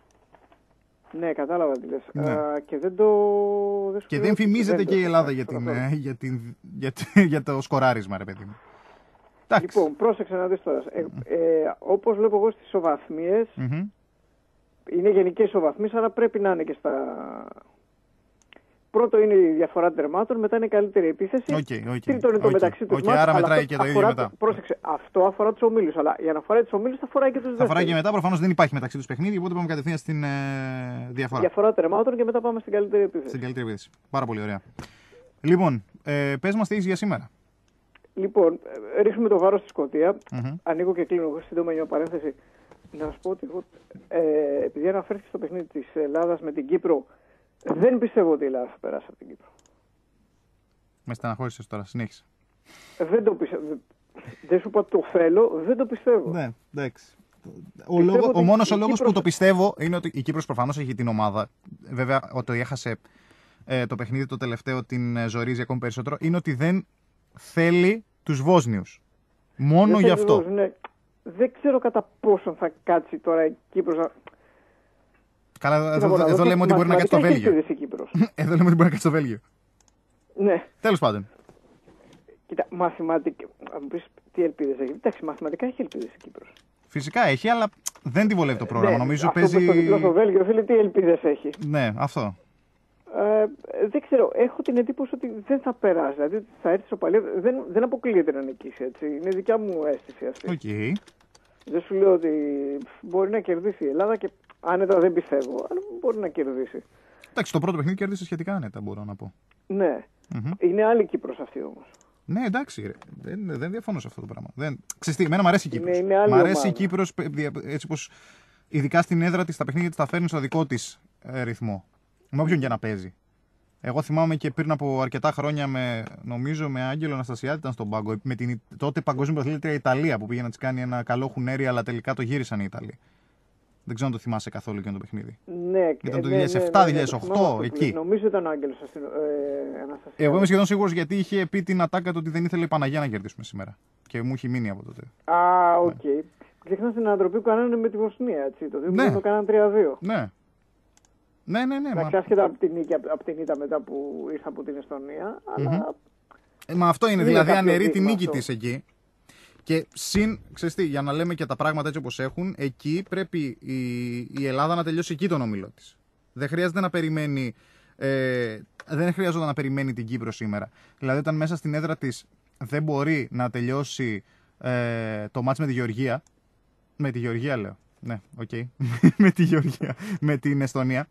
Ναι, κατάλαβα τι λες. Ναι. Α, και δεν το. Δεν σου Και λέω δεν ότι φημίζεται δεν και το η Ελλάδα έχω για, την, καθόλου. ε, για, την, για, τη- για το σκοράρισμα, ρε παιδί μου. Εντάξει. Λοιπόν, πρόσεξε να δεις τώρα. Ε, ε, όπως βλέπω εγώ στις ισοβαθμίες, Μμμ. είναι γενικές ισοβαθμίες, άρα πρέπει να είναι και στα. Πρώτο είναι η διαφορά τερμάτων, μετά είναι η καλύτερη επίθεση. Οκ, οκ, Τρίτο είναι το οκ. μεταξύ του Οκ, άρα μετράει και το ίδιο μετά. Πρόσεξε, αυτό αφορά τους ομίλους, αλλά για να αφορά τους ομίλους θα αφορά και τους Θα δεύτερους. φοράει και μετά, προφανώς δεν υπάρχει μεταξύ του παιχνίδι, οπότε πάμε κατευθείαν στην ε, διαφορά. Διαφορά τερμάτων και μετά πάμε στην καλύτερη επίθεση. Στην καλύτερη επίθεση. Πάρα πολύ ωραία. Λοιπόν, ε, πες μας τι έχεις για σήμερα. Λοιπόν, ε, ρίχνουμε το βάρος στη Σκωτία. Μμμ. Ανοίγω και κλείνω εγώ σύντομα μια παρένθεση. Να σου πω ότι εγώ, ε, επειδή αναφέρθηκε στο παιχνίδι της Ελλάδας με την Κύπρο, δεν πιστεύω ότι η Ελλάδα θα περάσει από την Κύπρο. Με στεναχώρησες τώρα, συνέχισε. Ε, Δεν το πιστεύω. Δεν σου πω ότι το θέλω, δεν το πιστεύω. Ναι, εντάξει. Ο, Πιστεύω λόγο, ότι ο μόνος η ο λόγος Κύπρος- που το πιστεύω είναι ότι η Κύπρος προφανώς έχει την ομάδα. Βέβαια, ότι έχασε ε, το παιχνίδι το τελευταίο την ε, ζορίζει ακόμη περισσότερο. Είναι ότι δεν θέλει τους Βόσνιους. Μόνο Δεν γι' θέλω, αυτό. ναι. Δεν ξέρω κατά πόσο θα κάτσει τώρα η Κύπρος. να- Καλά, Τι να εδώ, πω, να εδώ δω, λέμε ότι μπορεί να κάτσει το μαθηματικά έχει Βέλγιο. ελπίδες η Κύπρος. Εδώ λέμε ότι μπορεί να κάτσει το Βέλγιο. Ναι. Τέλος πάντων. Κοίτα, μαθηματικά. Αν μου πεις τι ελπίδες έχει. Εντάξει, μαθηματικά έχει ελπίδες η Κύπρος. Φυσικά έχει, αλλά δεν τη βολεύει το πρόγραμμα. Ναι, Νομίζω αυτό παίζει. που στο διπλό στο Βέλγιο, φίλε, τι ελπίδες έχει. Ναι, αυτό. Ε, δεν ξέρω, έχω την εντύπωση ότι δεν θα περάσει. Δηλαδή ότι θα έρθει σοπαλία. Δεν, δεν αποκλείεται να νικήσει έτσι. Είναι δικιά μου αίσθηση αυτή. Οκ. Δεν σου λέω ότι μπορεί να κερδίσει η Ελλάδα και άνετα δεν πιστεύω, αλλά μπορεί να κερδίσει. Εντάξει, το πρώτο παιχνίδι κέρδισε σχετικά άνετα, μπορώ να πω. Ναι. Μμμ. Είναι άλλη Κύπρος αυτή όμως. Ναι, εντάξει, ρε. Δεν, δεν διαφωνώ σε αυτό το πράγμα. Δεν... Ξέρεις τι, εμένα μου αρέσει η Είναι- Κύπρος. είναι άλλη Μ' αρέσει ομάδα. η Κύπρος πε- δια- έτσι πως ειδικά στην έδρα της, τα παιχνίδια της τα φέρνει στο δικό της ε, ρυθμό. Με όποιον και να παίζει. Εγώ θυμάμαι και πριν από αρκετά χρόνια με, νομίζω με Άγγελο Αναστασιάδη ήταν στον πάγκο, με την τότε παγκόσμια πρωταθλήτρια Ιταλία που πήγε να της κάνει ένα καλό χουνέρι, αλλά τελικά το γύρισαν οι Ιταλοί. Δεν ξέρω αν το θυμάσαι καθόλου εκείνο το παιχνίδι. Ναι, Ήταν το ναι, ναι, δύο χιλιάδες επτά, ναι, δύο χιλιάδες οκτώ, ναι, το θυμάμαι εκεί. αυτό που λες. Νομίζω ήταν ο Άγγελος Αστυνο... ε, Αναστασιάδης. Εγώ είμαι σχεδόν σίγουρος γιατί είχε πει την ατάκα του ότι δεν ήθελε η Παναγία να κερδίσουμε σήμερα. Και μου έχει μείνει από τότε. Α, οκ. Okay. Ξεχνάς την ανατροπή που κάνανε με τη Βοσνία, έτσι. Το δύο Ναι. το κάνανε τρία δύο. Ναι. Ναι, ναι, ναι. Εντάξει, Μα... άσχετα από την νίκη, από την ήττα μετά που ήρθα από την Εστονία, αλλά Ε, μα αυτό είναι, Είναι δηλαδή κάποιο αναιρεί τη δείγμα νίκη αυτό. της εκεί. Και συν, ξέρεις τι, για να λέμε και τα πράγματα έτσι όπως έχουν, εκεί πρέπει η, η Ελλάδα να τελειώσει εκεί τον όμιλό της. Δεν χρειάζεται να περιμένει, ε, δεν χρειάζεται να περιμένει την Κύπρο σήμερα. Δηλαδή όταν μέσα στην έδρα της δεν μπορεί να τελειώσει ε, το μάτς με τη Γεωργία, με τη Γεωργία λέω, ναι, οκ, okay. με τη Γεωργία, με την Εστονία,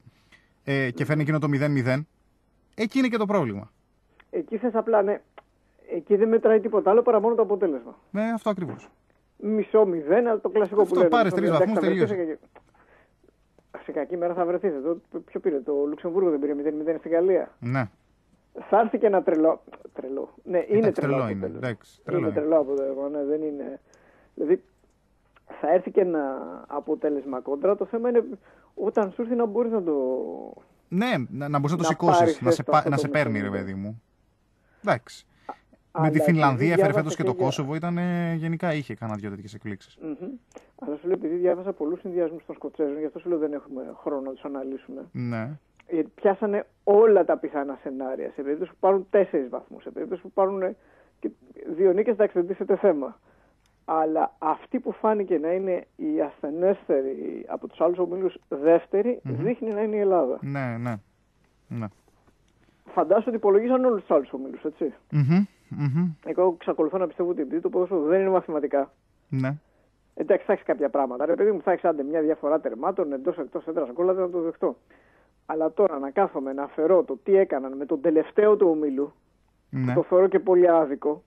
ε, και φέρνει εκείνο το μηδέν μηδέν, εκεί είναι και το πρόβλημα. εκεί θες απλά, ναι, εκεί δεν μετράει τίποτα άλλο παρά μόνο το αποτέλεσμα. Ναι, αυτό ακριβώς. Μισό μηδέν, αλλά το κλασικό Αυτό, που λέμε. πάρες μισό τρεις μηδέν, βαθμούς, εντάξει, θα τελείωσε. βρεθείς και- Σε κακή μέρα θα βρεθείς. Εδώ, ποιο πήρε, το Λουξεμβούργο δεν πήρε μηδέν μηδέν στη Γαλλία. Ναι. Θα έρθει και ένα τρελό. Τρελό. Ναι, είναι Εντάξει, τρελό. τρελό είναι, αποτέλεσμα. εντάξει, τρελό είναι είναι. τρελό αποτέλεσμα, ναι, δεν είναι. Δηλαδή, θα έρθει και ένα αποτέλεσμα κόντρα. Το θέμα είναι όταν σου έρθει να μπορεί να το. Ναι, να, να μπορεί να το Να σηκώσει, πάρεις να, σε, έστω πα- αυτό να το σε παίρνει, ρε μηδέν. παιδί μου. Εντάξει. Με Αλλά τη Φινλανδία επειδή έφερε διάβασα φέτο και το για- Κόσοβο, ήταν ε, γενικά είχε κάνα δυο τέτοιες εκπλήξεις. Μμμ. Αλλά σου λέω, επειδή διάβασα πολλούς συνδυασμούς των Σκοτσέζων, γι' αυτό σου λέω δεν έχουμε χρόνο να τους αναλύσουμε. Ναι. Γιατί πιάσανε όλα τα πιθανά σενάρια. Σε περίπτωση που πάρουν τέσσερις βαθμούς, σε περίπτωση που πάρουν ε, και δύο νίκες, εντάξει, δεν τίθεται θέμα. Αλλά αυτή που φάνηκε να είναι η ασθενέστερη από τους άλλους ομίλους δεύτερη, δείχνει να είναι η Ελλάδα. Ναι, ναι. Ναι. Φαντάζομαι ότι υπολογίζαν όλους τους άλλους ομίλους, έτσι. Μμμ, μμμ. Εγώ εξακολουθώ να πιστεύω ότι επειδή το ποδόσφαιρο δεν είναι μαθηματικά. Ναι. Εντάξει, θα έχει κάποια πράγματα. Ρε παιδί μου, θα έχει άντε μια διαφορά τερμάτων εντός εκτός έδρας γκολ, δεν θα το δεχτώ. Αλλά τώρα να κάθομαι να αφαιρώ το τι έκαναν με τον τελευταίο του ομίλου, Ναι. το θεωρώ και πολύ άδικο.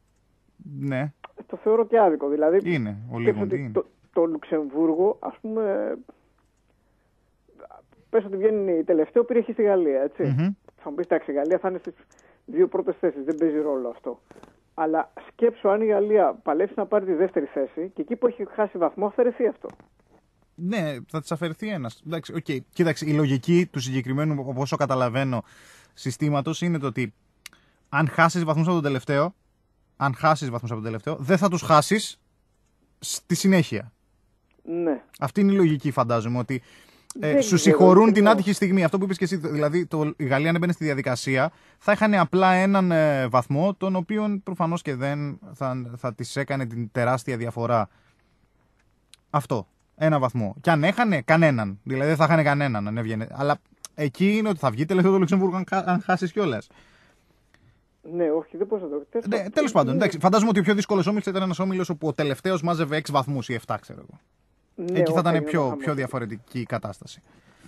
Ναι. Το θεωρώ και άδικο. Δηλαδή, Είναι. Ο σκέψου Λίγον ότι τι είναι. το, το Λουξεμβούργο, ας πούμε, πες ότι βγαίνει η τελευταίο, πήρε χ στη Γαλλία, έτσι. Μμμ. Θα μου πεις, εντάξει, η Γαλλία θα είναι στις δύο πρώτες θέσεις, δεν παίζει ρόλο αυτό. Αλλά σκέψου αν η Γαλλία παλέψει να πάρει τη δεύτερη θέση και εκεί που έχει χάσει βαθμό, αφαιρεθεί αυτό. Ναι, θα τη αφαιρεθεί ένα. Εντάξει, οκ. Κοίταξε, η λογική του συγκεκριμένου, από όσο καταλαβαίνω, συστήματο είναι το ότι αν χάσει βαθμού από τον τελευταίο, αν χάσει βαθμού από τον τελευταίο, δεν θα του χάσει στη συνέχεια. Ναι. Αυτή είναι η λογική, φαντάζομαι. Ότι ε, Δεν σου ξέρω, συγχωρούν δεν την ξέρω. άτυχη στιγμή. Αυτό που είπε και εσύ, δηλαδή το, η Γαλλία αν έμπαινε στη διαδικασία, θα είχαν απλά έναν ε, βαθμό, τον οποίο προφανώ και δεν θα, θα τη έκανε την τεράστια διαφορά. Αυτό. Ένα βαθμό. Και αν έχανε, κανέναν. Δηλαδή δεν θα είχαν κανέναν αν έβγαινε. Αλλά εκεί είναι ότι θα βγει τελευταίο το Λουξεμβούργο αν, αν χάσει κιόλα. Ναι, όχι, δεν μπορούσα να το δεχτώ. Ναι, τέλος πάντων, εντάξει, φαντάζομαι ότι ο πιο δύσκολο όμιλο ήταν ένα όμιλο όπου ο τελευταίο μάζευε έξι βαθμού ή επτά, ξέρω εγώ. Ναι, Εκεί θα όχι, ήταν γινόταν πιο, χαμός. πιο διαφορετική η κατάσταση.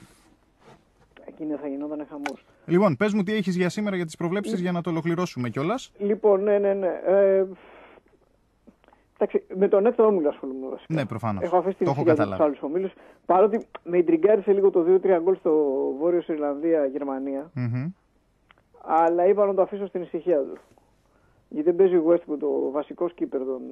Εκείνη θα γινόταν χαμός. Λοιπόν, πες μου τι έχεις για σήμερα για τις προβλέψεις για να το ολοκληρώσουμε κιόλας. Λοιπόν, ναι, ναι, ναι. Ε, εντάξει, με τον έκτο όμιλο ασχολούμαι βασικά. Ναι, προφανώς. Έχω αφήσει την Το έχω ησυχία του καταλάβει. τους άλλους ομίλους. Παρότι με ιντριγκάρισε λίγο το δύο τρία γκολ στο Βόρειο Ιρλανδία-Γερμανία. Μμμ. Αλλά είπα να το αφήσω στην ησυχία του. Γιατί δεν παίζει ο Westwood, το βασικό σκύπερ των,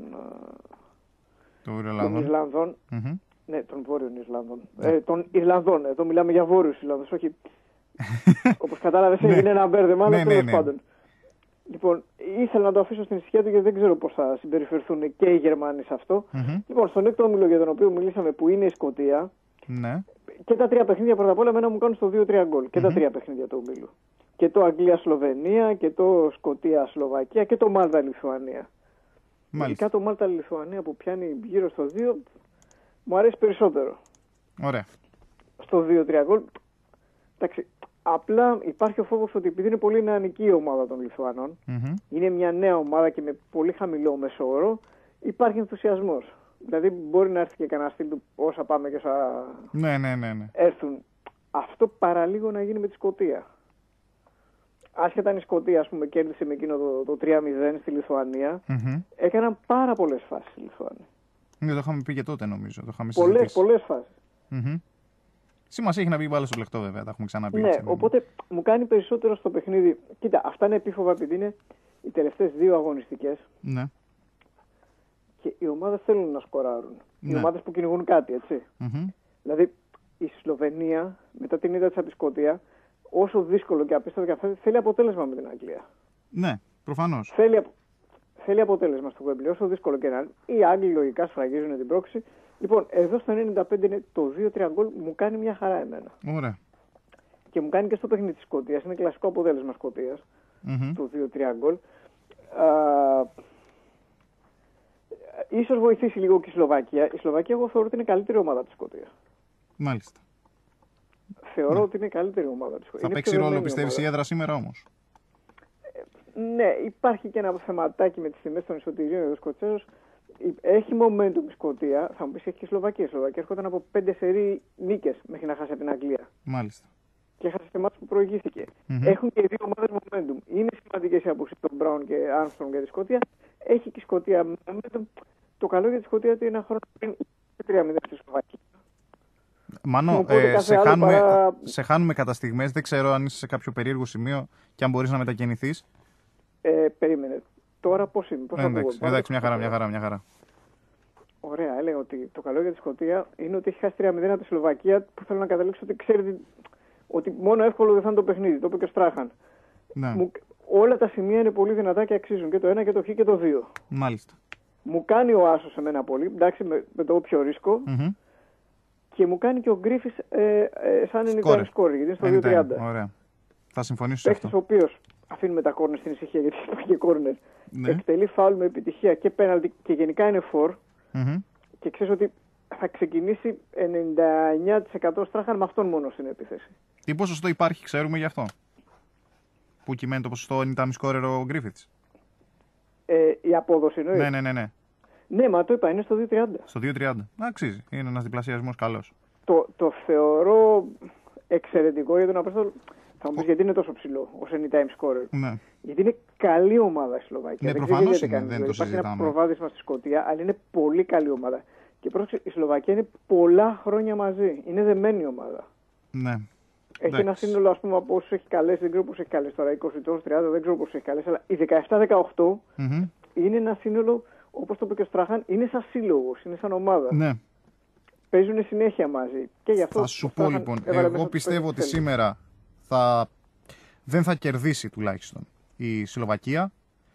Το των Ιρλανδών. Ιρλανδών. Μμμ. Ναι, των Βόρειων Ιρλανδών. Ε, των Ιρλανδών. Εδώ μιλάμε για Βόρειους Ιρλανδούς. Όχι. Όπως κατάλαβες, έγινε ένα μπέρδεμα, αλλά Ναι, ναι, τέλος ναι. πάντων. Λοιπόν, ήθελα να το αφήσω στην ησυχία του γιατί δεν ξέρω πώς θα συμπεριφερθούν και οι Γερμανοί σε αυτό. Μμμ. Λοιπόν, στον έκτο όμιλο για τον οποίο μιλήσαμε, που είναι η Σκωτία, Ναι. και τα τρία παιχνίδια πρώτα απ' όλα εμένα μου κάνουν στο δύο τρία γκολ. Και τα τρία παιχνίδια του ομίλου. Και το Αγγλία-Σλοβενία και το Σκωτία-Σλοβακία και το Μάλτα-Λιθουανία. Μάλιστα. Ειδικά το Μάλτα-Λιθουανία που πιάνει γύρω στο δύο, μου αρέσει περισσότερο. Ωραία. Στο δύο τρία γκολ. Εντάξει, απλά υπάρχει ο φόβος ότι επειδή είναι πολύ νεανική η ομάδα των Λιθουανών, Μμμ. είναι μια νέα ομάδα και με πολύ χαμηλό μεσόωρο, υπάρχει ενθουσιασμός. Δηλαδή μπορεί να έρθει και κανένα στυλ του όσα πάμε και όσα Ναι, ναι, ναι, ναι. έρθουν. Αυτό παραλίγο να γίνει με τη Σκωτία. Άσχετα αν η Σκωτία, ας πούμε, κέρδισε με εκείνο το, το τρία μηδέν στη Λιθουανία, Μμμ. έκαναν πάρα πολλές φάσεις στη Λιθουανία. Ναι, το είχαμε πει και τότε νομίζω. Το είχαμε Πολλές, συζητήσει. πολλές φάσεις. Μμμ. Σημασία έχει να μπει μπάλα στο πλεκτό, βέβαια. Τα έχουμε ξαναπεί. Ναι, έτσι, οπότε μου κάνει περισσότερο στο παιχνίδι. Κοίτα, αυτά είναι επίφοβα επειδή είναι οι τελευταίες δύο αγωνιστικές Ναι. και οι ομάδες θέλουν να σκοράρουν. Οι Ναι. ομάδες που κυνηγούν κάτι, έτσι. Μμμ. Δηλαδή η Σλοβενία μετά την ήττα της από τη Σκωτία, όσο δύσκολο και απίστευτο και αυτό, θέλει αποτέλεσμα με την Αγγλία. Ναι, προφανώς. Θέλει, θέλει αποτέλεσμα στο Wembley, όσο δύσκολο και να είναι. Οι Άγγλοι λογικά σφραγίζουν την πρόξη. Λοιπόν, εδώ στο ενενήντα πέντε είναι το δύο τρία γκολ, μου κάνει μια χαρά εμένα. Ωραία. Και μου κάνει και στο παιχνίδι της Σκωτίας, είναι κλασικό αποτέλεσμα Σκωτίας, Mm-hmm. το δύο τρία γκολ. Ίσως βοηθήσει λίγο και η Σλοβακία. Η Σλοβακία εγώ θεωρώ ότι είναι καλύτερη ομάδα της Σκωτίας. Μάλιστα. Θεωρώ Ναι. ότι είναι η καλύτερη ομάδα της Σκωτίας. Θα παίξει ρόλο, πιστεύεις, η έδρα σήμερα όμως? Ναι, υπάρχει και ένα θεματάκι με τις τιμές των εισιτηρίων εδώ Σκοτσέζος. Έχει momentum η Σκωτία, θα μου πεις έχει και η Σλοβακία. Η Σλοβακία έρχονταν από πέντε σερί νίκες μέχρι να χάσει από την Αγγλία. Μάλιστα. Και έχασε τη μάτς που προηγήθηκε. Mm-hmm. Έχουν και οι δύο ομάδες momentum. Είναι σημαντικές οι απόψεις των Μπράουν και Armstrong για τη Σκωτία. Έχει και η Σκωτία momentum. Το καλό για τη Σκωτία είναι ένα χρόνο πριν τρία μηδέν στη Σλοβακία. Μάνο, ε, σε, άλλο χάνουμε, παρά... σε χάνουμε κατά στιγμές. Δεν ξέρω αν είσαι σε κάποιο περίεργο σημείο και αν μπορείς να μετακινηθείς. Ε, περίμενε. Τώρα πώς είναι, πώς Ε, εντάξει, ακούω. εντάξει, μια χαρά, μια χαρά, μια χαρά. Ωραία, έλεγα ότι το καλό για τη Σκωτία είναι ότι έχει χάσει τρία μηδέν από τη Σλοβακία, που θέλω να καταλήξω ότι ξέρει ότι μόνο εύκολο δεν θα είναι το παιχνίδι. Το είπε και ο Στράχαν. Ναι. Μου, όλα τα σημεία είναι πολύ δυνατά και αξίζουν. Και το ένα και το χ και το δύο. Μάλιστα. Μου κάνει ο Άσος εμένα πολύ, εντάξει, με, με το όποιο ρίσκο. Mm-hmm. Και μου κάνει και ο Γκρίφης ε, ε, σαν anytime score, γιατί είναι στο δύο τριάντα. Ωραία. Θα συμφωνήσω σε αυτό. Παίχτης ο οποίος αφήνουμε τα κόρνερ στην ησυχία, γιατί υπάρχει και κόρνερ. Ναι. Εκτελεί φάουλ με επιτυχία και πέναλτι και γενικά είναι φορ. Mm-hmm. Και ξέρεις ότι θα ξεκινήσει ενενήντα εννέα τοις εκατό Στράχαν με αυτόν μόνο στην επίθεση. Τι ποσοστό υπάρχει, ξέρουμε γι' αυτό? Πού κυμαίνει το ποσοστό anytime scorer ο Γκρίφιτς? Ε, η απόδοση εννοείς. Ναι, ναι, ναι, ναι. Ναι, μα το είπα, είναι στο δύο τριάντα. Στο δύο τριάντα. Αξίζει. Είναι ένας διπλασιασμός καλός. Το, το θεωρώ εξαιρετικό για τον Απόστολο. Θα μου πεις γιατί είναι τόσο ψηλό ως anytime scorer. Ναι. Γιατί είναι καλή ομάδα η Σλοβακία. Ναι, δεν προφανώς ξέρω είναι, γιατί δεν το Υπάρχει ένα συζητάμε. προβάδισμα στη Σκωτία, αλλά είναι πολύ καλή ομάδα. Και πρόσεξε, η Σλοβακία είναι πολλά χρόνια μαζί. Είναι δεμένη ομάδα. Ναι. Έχει Εντάξει. ένα σύνολο, ας πούμε, από όσους έχει καλέσει, δεν ξέρω πώς έχει καλέσει τώρα, είκοσι, τριάντα, δεν ξέρω πώς έχει καλέσει, αλλά οι δεκαεπτά δεκαοκτώ Mm-hmm. είναι ένα σύνολο, όπως το είπε και ο Στράχαν, είναι σαν σύλλογος, είναι σαν ομάδα. Ναι. Παίζουν συνέχεια μαζί. Και γι' αυτό Θα σου ο πω Στράχαν λοιπόν, έβαλε μέσα εγώ τους πιστεύω ότι παίκτες θέλει. σήμερα θα... δεν θα κερδίσει τουλάχιστον η Σλοβακία.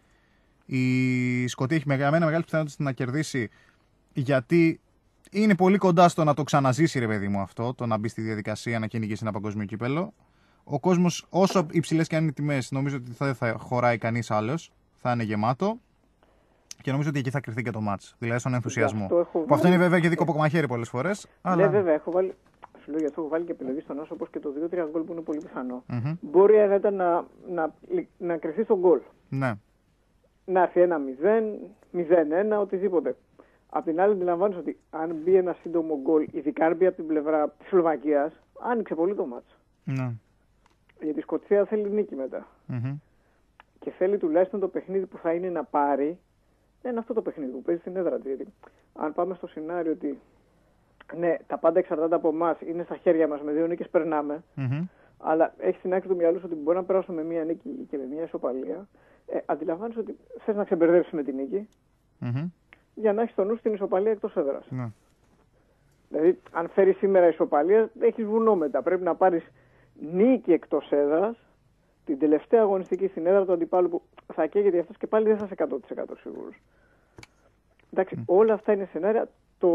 Η Σκωτία έχει για μένα μεγάλη πιθανότητα να κερδίσει, γιατί είναι πολύ κοντά στο να το ξαναζήσει, ρε παιδί μου, αυτό, το να μπει στη διαδικασία να κυνηγήσει ένα παγκόσμιο κύπελο. Ο κόσμος, όσο υψηλές και αν είναι οι τιμές, νομίζω ότι δεν θα, θα χωράει κανείς άλλος. Θα είναι γεμάτο. Και νομίζω ότι εκεί θα κρυφθεί και το μάτς. Δηλαδή στον ενθουσιασμό. Αυτό έχω Που αυτό βάλει- είναι βέβαια και δίκοπο μαχαίρι πολλές φορές. Αλλά... Ναι, βέβαια, έχω βάλει. Σου λέω, γι' αυτό έχω βάλει και επιλογή στον Άσο, όπως και το δύο τρία γκολ που είναι πολύ πιθανό. Mm-hmm. Μπορεί να, να, να, να κρυφθεί στον γκολ. Ναι. Να έρθει ένα μηδέν, μηδέν ένα, οτιδήποτε. Απ' την άλλη, αντιλαμβάνεσαι ότι αν μπει ένα σύντομο γκολ, ειδικά αν μπει από την πλευρά της Σλοβακίας, άνοιξε πολύ το μάτς. Ναι. Γιατί η Σκωτία θέλει νίκη μετά. Mm-hmm. Και θέλει τουλάχιστον το παιχνίδι που θα είναι να πάρει, να είναι αυτό το παιχνίδι που παίζει στην έδρα του. Γιατί αν πάμε στο σενάριο ότι ναι, τα πάντα εξαρτάται από εμάς, είναι στα χέρια μας, με δύο νίκες περνάμε, Mm-hmm. αλλά έχει στην άκρη του μυαλού σου ότι μπορεί να περάσουμε με μία νίκη και με μία ισοπαλία. Ε, αντιλαμβάνεσαι ότι θες να ξεμπερδέψεις με την νίκη Mm-hmm. για να έχεις το νου στην ισοπαλία εκτός έδρας. Ναι. Δηλαδή, αν φέρει σήμερα ισοπαλία, έχεις βουνό μετά. Πρέπει να πάρεις νίκη εκτός έδρας, την τελευταία αγωνιστική στην έδρα του αντιπάλου που θα καίγεται αυτός και πάλι δεν θα είσαι εκατό τοις εκατό σίγουρος. Εντάξει, mm. όλα αυτά είναι σενάρια. Το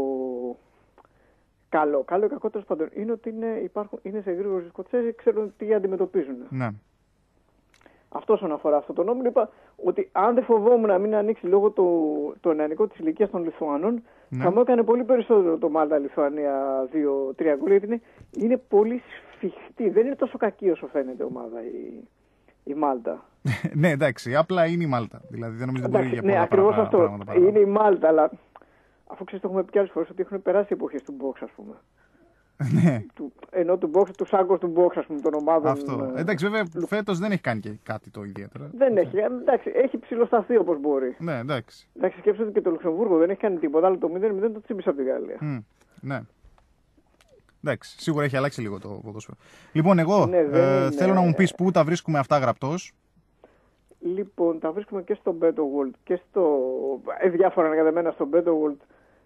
καλό, καλό ή κακό τέλος πάντων είναι ότι είναι, υπάρχουν, είναι σε γρήγορους οι Σκοτσέζοι, ξέρουν τι αντιμετωπίζουν. Ναι. Αυτό όσον αφορά αυτό τον όμιλο, είπα ότι αν δεν φοβόμουν να μην ανοίξει λόγω το, το νεανικό της ηλικίας των Λιθουανών, Ναι. θα μου έκανε πολύ περισσότερο το Μάλτα Λιθουανία δύο τρία γκολ, γιατί είναι, είναι πολύ σφιχτή. Δεν είναι τόσο κακή όσο φαίνεται ομάδα η, η Μάλτα. Ναι, εντάξει, απλά είναι η Μάλτα. Δηλαδή δεν νομίζω ότι μπορεί για ναι, πολλά ακριβώς παραπάνω- αυτό. πράγματα παραπάνω. Είναι η Μάλτα, αλλά αφού ξέρεις το έχουμε πει και άλλες φορές ότι έχουν περάσει εποχές του box, ας πούμε. Ναι, Του, ενώ του box, του σάγκος του box, ας πούμε, των ομάδων. αυτό. ε, Εντάξει, βέβαια φέτος δεν έχει κάνει και κάτι το ιδιαίτερο. δεν έχει. ε, Εντάξει, έχει ψηλοσταθεί όπως μπορεί. Ναι, εντάξει. Εντάξει, σκέψτε ότι και το Λουξεμβούργο δεν έχει κάνει τίποτα, αλλά το μηδέν μηδέν το τσίμπησε από τη Γαλλία. Μμ, ναι. Εντάξει, σίγουρα έχει αλλάξει λίγο το ποδόσφαιρο. Λοιπόν, εγώ Ναι, δεν ε, είναι- θέλω να μου πεις πού τα βρίσκουμε αυτά γραπτός. Λοιπόν, τα βρίσκουμε και στο Beto World και στο. Ε, διάφορα ανακατεμένα στο Beto World.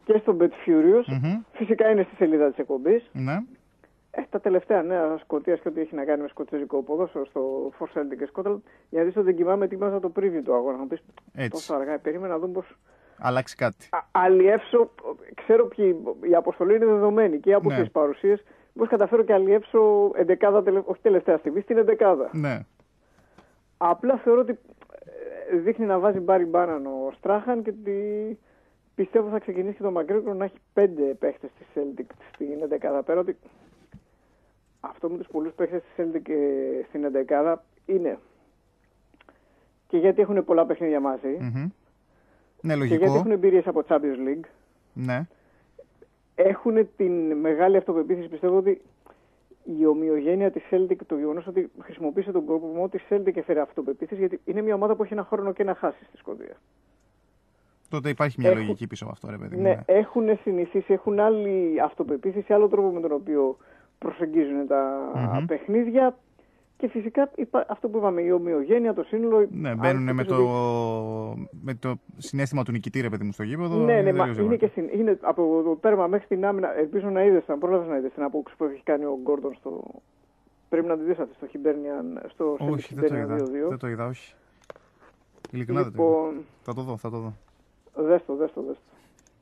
και στο Bet Furious. Mm-hmm. Φυσικά είναι στη σελίδα της εκπομπής. Ναι. Ε, τα τελευταία νέα Σκωτίας και ό,τι έχει να κάνει με σκοτσέζικο ποδόσφαιρο στο For Celtic και Scotland. Για να δεις ότι δεν κοιμάμαι, ετοιμάζα το preview του αγώνα. Θα πεις τόσο αργά, περίμενα να δούμε πώς. Αλλάξει κάτι. Α, αλλιεύσω, ξέρω ποιοι, η αποστολή είναι δεδομένη και από ναι. τις παρουσίες. Πώς καταφέρω και αλλιεύσω εντεκάδα, τελε, όχι τελευταία στιγμή, στην εντεκάδα. Ναι. Απλά θεωρώ ότι δείχνει να βάζει μπάρι μπάναν ο Στράχαν και ότι πιστεύω θα ξεκινήσει και το Μακρύκρο να έχει πέντε παίχτες της Celtic στην εντεκάδα. Πέρα ότι αυτό με τους πολλούς παίχτες της Celtic στην εντεκάδα είναι και γιατί έχουν πολλά παιχνίδια μαζί. Mm-hmm. Ναι, λογικό. Και γιατί έχουν εμπειρίες από Champions League. Ναι. Έχουν την μεγάλη αυτοπεποίθηση, πιστεύω ότι η ομοιογένεια της Celtic, το γεγονός ότι χρησιμοποίησε τον κορμό της Celtic και έφερε αυτοπεποίθηση, γιατί είναι μια ομάδα που έχει ένα χρόνο και να χάσει στη Σκωτία. Τότε υπάρχει μια έχουν, λογική πίσω από αυτό, ρε παιδί. Ναι, ναι, έχουν συνηθίσει, έχουν άλλη αυτοπεποίθηση, άλλο τρόπο με τον οποίο προσεγγίζουν τα mm-hmm. παιχνίδια. Και φυσικά αυτό που είπαμε, η ομοιογένεια, το σύνολο. Ναι, μπαίνουν με το, με το συναίσθημα του νικητή, ρε παιδί μου, στο γήπεδο. Ναι, ναι, μα είναι, και συν, είναι από το τέρμα μέχρι την άμυνα. Ελπίζω να είδες, να πρόλαβες να είδες την απόκριση που έχει κάνει ο Γκόρντον στο. Πρέπει να τη δεις αυτή στο Χιμπέρνιαν. Στο όχι, δεν το, είδα, δεν το είδα, όχι. Ειλικρινά λοιπόν, δεν το είδα. Θα το δω, θα το δω. Δες το, δες το, δες το.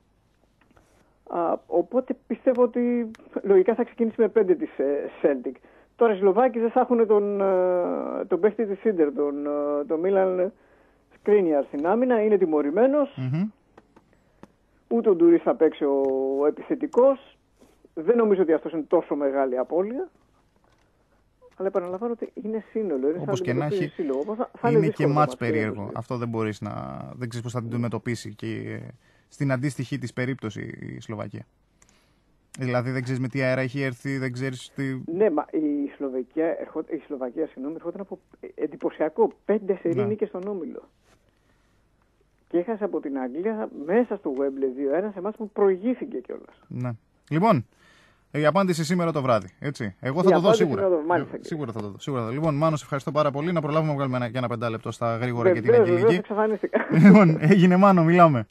Α, οπότε πιστεύω ότι λογικά θα ξεκινήσει με πέντε της ε, Celtic. Τώρα οι Σλοβάκοι θα έχουν τον, τον παίχτη της Ίντερ, τον, τον Μίλαν Σκρίνιαρ στην άμυνα, είναι τιμωρημένος. Mm-hmm. Ούτε ο Ντουρίς θα παίξει ο, ο επιθετικός. Δεν νομίζω ότι αυτός είναι τόσο μεγάλη απώλεια. Αλλά επαναλαμβάνω ότι είναι σύνολο. Είναι όπως και να έχει, θα, θα είναι, είναι και μάτς περίεργο. Αυτό δεν μπορείς να. Δεν ξέρεις πώς θα την αντιμετωπίσει και στην αντίστοιχη της περίπτωση η Σλοβακία. Δηλαδή δεν ξέρεις με τι αέρα έχει έρθει, δεν ξέρεις τι. Ναι, μα η Σλοβακία, η Σλοβακία συγγνώμη, ερχόταν από εντυπωσιακό πέντε σερί νίκες στον όμιλο. Και έχασε από την Αγγλία μέσα στο Wembley δύο ένα σε εμάς που προηγήθηκε κιόλας. Ναι. Λοιπόν, η απάντηση σήμερα το βράδυ. Έτσι. Εγώ θα η το δω σίγουρα. Το, μάλιστα, σίγουρα θα το δω. Σίγουρα. Λοιπόν, Μάνο, σε ευχαριστώ πάρα πολύ. Να προλάβουμε να βγάλουμε ένα, για ένα πεντάλεπτο στα γρήγορα βεβαίως, και την αγγελική. Βεβαίως, εξαφανίστηκα. Λοιπόν, έγινε Μάνο, μιλάμε.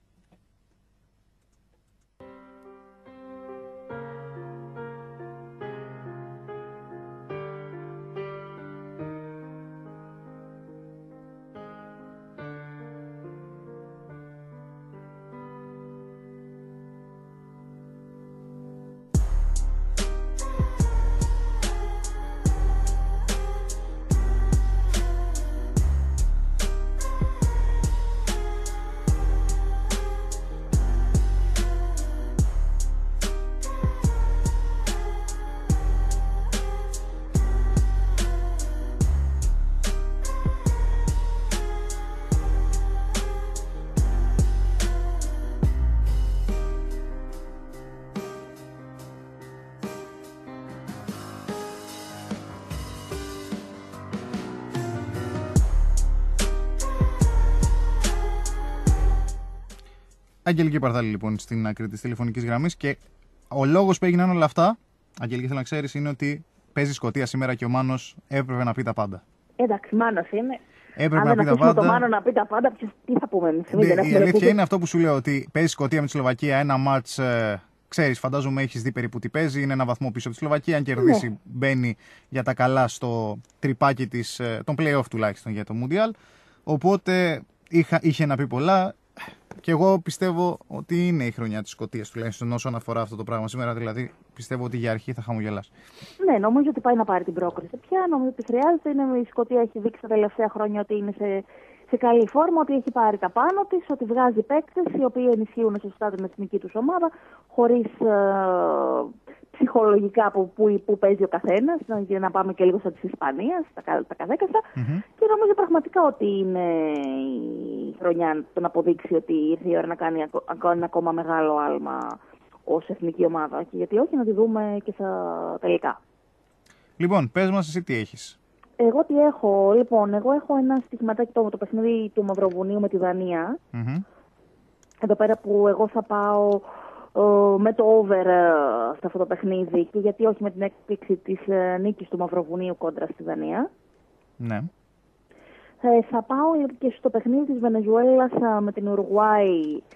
Αγγελική Παρθάλη λοιπόν στην άκρη της τηλεφωνικής γραμμής και ο λόγος που έγιναν όλα αυτά, Αγγελική, θέλω να ξέρεις, είναι ότι παίζει Σκωτία σήμερα και ο Μάνος έπρεπε να πει τα πάντα. Εντάξει, Μάνος είναι. Έπρεπε Αν να δεν πει τα πάντα. το Μάνο να πει τα πάντα, τι θα πούμε εμείς. Ναι, η αλήθεια λεπτή. Είναι αυτό που σου λέω, ότι παίζει Σκωτία με τη Σλοβακία ένα μάτς. Ε, ξέρεις, φαντάζομαι έχεις δει περίπου τι παίζει. Είναι ένα βαθμό πίσω από τη Σλοβακία. Αν κερδίσει, ναι, μπαίνει για τα καλά στο τρυπάκι της, ε, των play-off τουλάχιστον για το Mundial. Οπότε είχα, είχε να πει πολλά. Και εγώ πιστεύω ότι είναι η χρονιά της Σκωτίας τουλάχιστον όσον αφορά αυτό το πράγμα σήμερα. Δηλαδή πιστεύω ότι για αρχή θα χαμογελάσει. Ναι, νομίζω ότι πάει να πάρει την πρόκριση πια. Νομίζω ότι χρειάζεται. Είναι, η Σκωτία έχει δείξει τα τελευταία χρόνια ότι είναι σε, σε καλή φόρμα, ότι έχει πάρει τα πάνω της, ότι βγάζει παίκτες οι οποίοι ενισχύουν σωστά την εθνική τους ομάδα, χωρίς ε, ψυχολογικά που, που, που παίζει ο καθένας, για να πάμε και λίγο στα της Ισπανίας, τα, τα καδέκαστα. Mm-hmm. Και νομίζω πραγματικά ότι είναι η χρονιά το να αποδείξει ότι ήρθε η ώρα να κάνει ένα ακόμα μεγάλο άλμα ως εθνική ομάδα. Και γιατί όχι, να τη δούμε και στα τελικά. Λοιπόν, πες μας εσύ τι έχεις. Εγώ τι έχω, λοιπόν, εγώ έχω ένα στοιχηματάκι το, το παιχνίδι του Μαυροβουνίου με τη Δανία. Mm-hmm. Εδώ πέρα που εγώ θα πάω uh, με το over uh, σε αυτό το παιχνίδι και γιατί όχι με την έκπληξη της uh, νίκης του Μαυροβουνίου κόντρα στη Δανία. Ναι. Ε, θα πάω και στο παιχνίδι της Βενεζουέλας uh, με την Ουρουάη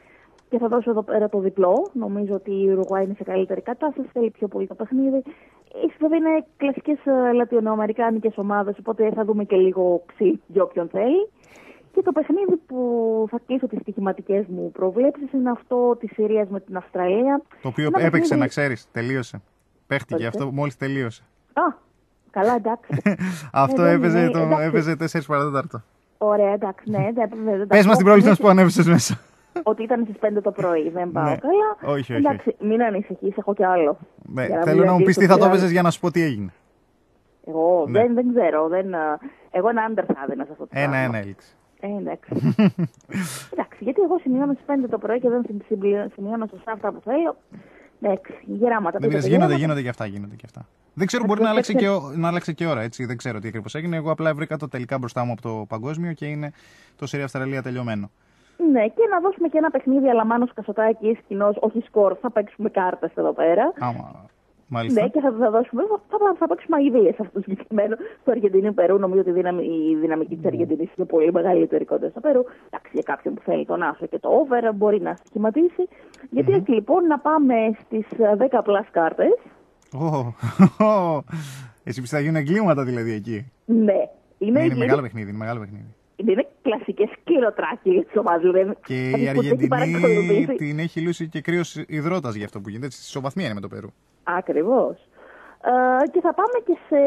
Και θα δώσω εδώ πέρα το διπλό. Νομίζω ότι η Ουρουγουάη είναι σε καλύτερη κατάσταση, θέλει πιο πολύ το παιχνίδι. Βέβαια είναι κλασικές λατινοαμερικάνικες ομάδες, οπότε θα δούμε και λίγο ξύ για όποιον θέλει. Και το παιχνίδι που θα κλείσω τις στοιχηματικές μου προβλέψεις είναι αυτό της Συρίας με την Αυστραλία. Το οποίο Ένα έπαιξε, παιχνίδι... να ξέρεις, τελείωσε. Παίχτηκε αυτό μόλις τελείωσε. Α, καλά, εντάξει. Αυτό ε, έπαιζε, ναι, το, εντάξει. έπαιζε τέσσερα παρατέταρτο. Ωραία, εντάξει, ναι. Εντάξει, Πες μας την πρόβληση να σου πω αν έβρισες μέσα. Ότι ήταν στις πέντε το πρωί, δεν πάω Ναι. καλά. Όχι, όχι, Εντάξει, μην ανησυχείς, έχω κι άλλο. Ναι, Για να θέλω μην να μου πεις τι αγγίξω θα το κι άλλο. έπαιζες για να σου πω τι έγινε. Εγώ Ναι. δεν, δεν ξέρω. Δεν, α, εγώ ένα άντερ θα έδινα σε αυτό το πράγμα. Ένα-ένα έληξε. Ε, εντάξει. εντάξει, γιατί εγώ σημειώνω στις πέντε το πρωί και δεν συμπλη- σημειώνω σωστά αυτά που θέλω. Εντάξει, γεράματα. Δεν πείτε πειράζει, το γίνονται, γεράματα. γίνονται και αυτά, γίνονται και αυτά. Δεν ξέρω, Ε, μπορεί να το άλλαξε, και, ξέρεις. ο- να άλλαξε και ώρα, έτσι. Δεν ξέρω τι ακριβώς έγινε. Εγώ απλά βρήκα το τελικά μπροστά μου από το παγκόσμιο και είναι το Συρία Αυστραλία τελειωμένο. Ναι, και να δώσουμε και ένα παιχνίδι Αλαμάνος Κασοτάκης, κοινός, όχι σκορ, θα παίξουμε κάρτες εδώ πέρα. Άμα, μάλιστα. Ναι, και θα, θα δώσουμε, θα, θα, θα παίξουμε αηδίες αυτό το συγκεκριμένο. Στο Αργεντινή-Περού, νομίζω ότι η, δύναμη, η δυναμική της Αργεντινής είναι πολύ μεγαλύτερη κοντά στο Περού. Εντάξει, για κάποιον που θέλει τον άσο και το over μπορεί να σχηματίσει. Γιατί έτσι λοιπόν να πάμε στις δέκα πλας κάρτες. Ω, εσύ πιστεύεις θα γίνουν εγκλήματα δηλαδή εκεί. Ναι, είναι, Ναι, είναι είναι, μεγάλο παιχνίδι, είναι μεγάλο παιχνίδι. είναι κλασικές σκληροτράκοι της ομάδας. Δηλαδή, Και η όποιος έχει Αργεντινή παρακολουθήσει- την έχει λούσει και κρύος υδρότας για αυτό που γίνεται. Στη ισοβαθμία είναι με το Περού. Ακριβώς. Ε, και θα πάμε και σε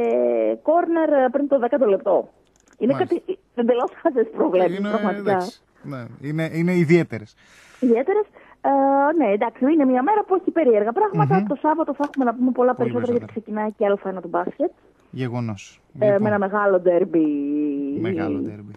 κόρνερ πριν το δέκατο λεπτό. Είναι Μάλιστα. κάτι εντελώς χαζές προβλέψεις, Είναι, πραγματικά. εντάξει, ναι, είναι, είναι ιδιαίτερες. Ιδιαίτερες. Ε, ναι, εντάξει, είναι μια μέρα που έχει περίεργα πράγματα. Το Σάββατο θα έχουμε να πούμε πολλά Πολύ περισσότερα γιατί ξεκινάει και άλλο ένα του μπάσκετ. Γεγονός. Ε, Λοιπόν, με ένα μεγάλο ντέρμπι. μεγάλο ντέρμπι.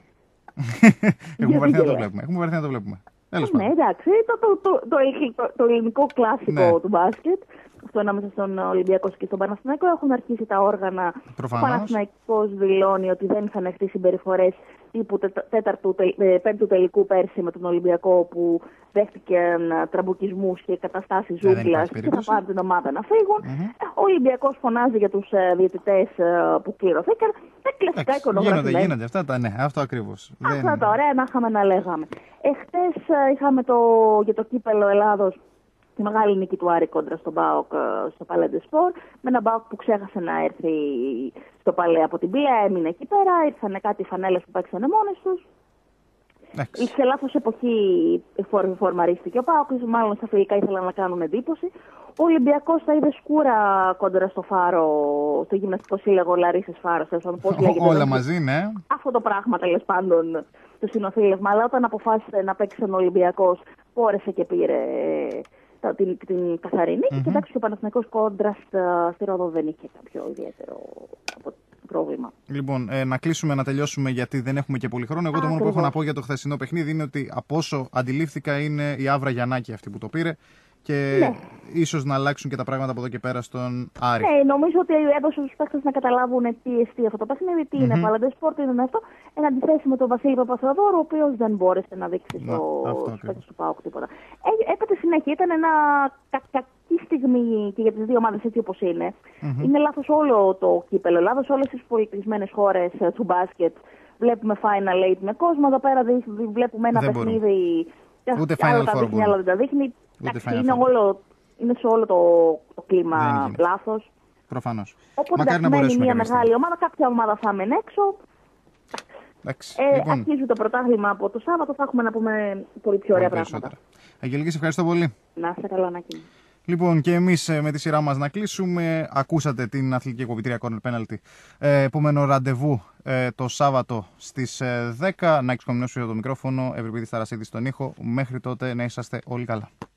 Έχουμε Γιατί βαρθεί να το γελάς? βλέπουμε. Έχουμε βαρθεί να το βλέπουμε. Τέλος Ναι, πάντων. εντάξει, το, το, το, το, το, το ελληνικό κλασικό Ναι. του μπάσκετ. Αυτό ανάμεσα στον Ολυμπιακό και στον Παναθηναϊκό. Έχουν αρχίσει τα όργανα. Προφανώς. Ο Παναθηναϊκός δηλώνει ότι δεν θα ανεχτεί συμπεριφορές τύπου τε- τέταρτου, τε- ε, πέμπτου τελικού πέρσι με τον Ολυμπιακό που δέχτηκαν ε, τραμπουκισμούς και καταστάσεις δεν ζούγκλας υπάρχει και θα περίπτωση. πάρουν την ομάδα να φύγουν. Ε, Ο Ολυμπιακός φωνάζει για τους ε, διαιτητές ε, που κληρωθήκαν. Τα κλασικά Εντάξει, εικονογραφημένα. γίνονται, γίνονται αυτά τα, ναι, αυτό ακριβώς. Αυτά τα ωραία να είχαμε να λέγαμε. Εχθές ε, είχαμε το, για το κύπελο Ελλάδος τη μεγάλη νίκη του Άρη κόντρα στον ΠΑΟΚ ε, στο Παλέντε Σπορ. Με έναν ΠΑΟΚ που ξέχασε να έρθει στο Παλέ από την πύλη, έμεινε εκεί πέρα. Ήρθαν κάτι φανέλες που παίξανε μόνες τους. Εντάξει. Σε λάθος εποχή φορ, φορμαρίστηκε ο ΠΑΟΚ, μάλλον στα φιλικά ήθελαν να κάνουν εντύπωση. Ο Ολυμπιακός θα είδε σκούρα κόντρα στο Φάρο, στο γυμναστικό σύλλογο Λαρίσης Φάρος. Πώς λέγεται, Όλα δεν- μαζί, ναι. αυτό το πράγμα τέλος πάντων το συνοθήλευμα. Αλλά όταν αποφάσισε να παίξει τον Ολυμπιακός, πόρεσε και πήρε ε, τα- την, την καθαρή νίκη. Και εντάξει, και ο Παναθηναϊκός κόντρα στα- στη Ρόδο δεν είχε κάποιο ιδιαίτερο απο- πρόβλημα. Λοιπόν, ε, να κλείσουμε, να τελειώσουμε γιατί δεν έχουμε και πολύ χρόνο. Εγώ το μόνο που έχω Ακριβώς. να πω για το χθεσινό παιχνίδι είναι ότι από όσο αντιλήφθηκα είναι η Άβρα Γιαννάκη αυτή που το πήρε και Ναι. ίσως να αλλάξουν και τα πράγματα από εδώ και πέρα στον Άρη. Ναι, νομίζω ότι έδωσε στους παίκτες να καταλάβουν τι εστί αυτό το παιχνίδι, τι είναι Παλέντε Σπορ, τι είναι αυτό. Εν αντιθέσει με τον Βασίλη Παπαθεοδόρου, ο οποίος δεν μπόρεσε να δείξει Να, στο, αυτό στους ακριβώς. παίκτες του ΠΑΟΚ τίποτα. Ε, έπεται συνέχεια, ήταν ένα κα- κακή στιγμή και για τις δύο ομάδες έτσι όπως είναι. Είναι λάθος όλο το κύπελο. Λάθος όλες τις πολιτισμένες χώρες ε, του μπάσκετ. Βλέπουμε Final Eight με κόσμο. Εδώ πέρα δι- δι- βλέπουμε ένα Δεν μπορούν. παιχνίδι. Ούτε κι άλλο Final τα Four δείχνει, μπορούν. άλλο δεν τα δείχνει. Ούτε Εντάξει, Final είναι, Four. όλο, είναι σε όλο το, το Δεν κλίμα γίνεται. λάθος. Προφανώς. Οπότε Μακάρι να εντάξει, μένει μπορέσουμε μια κάποια στιγμή. μεγάλη ομάδα, κάποια ομάδα θα μείνει έξω. Εντάξει. Ε, Λοιπόν, αρχίζει το πρωτάθλημα από το Σάββατο, θα έχουμε να πούμε πολύ πιο ωραία πολύ πράγματα. περισσότερα. Αγγελική, σε ευχαριστώ πολύ. Να είστε καλά, Νάκη. Λοιπόν, και εμείς ε, με τη σειρά μας να κλείσουμε. Ακούσατε την αθλητική εκπομπή Corner Penalty. Ε, επόμενο ραντεβού ε, το Σάββατο στις ε, δέκα. Να εξκομινώσω το μικρόφωνο. Ευρυπίδης Ταρασίδης στον ήχο. Μέχρι τότε να είσαστε όλοι καλά.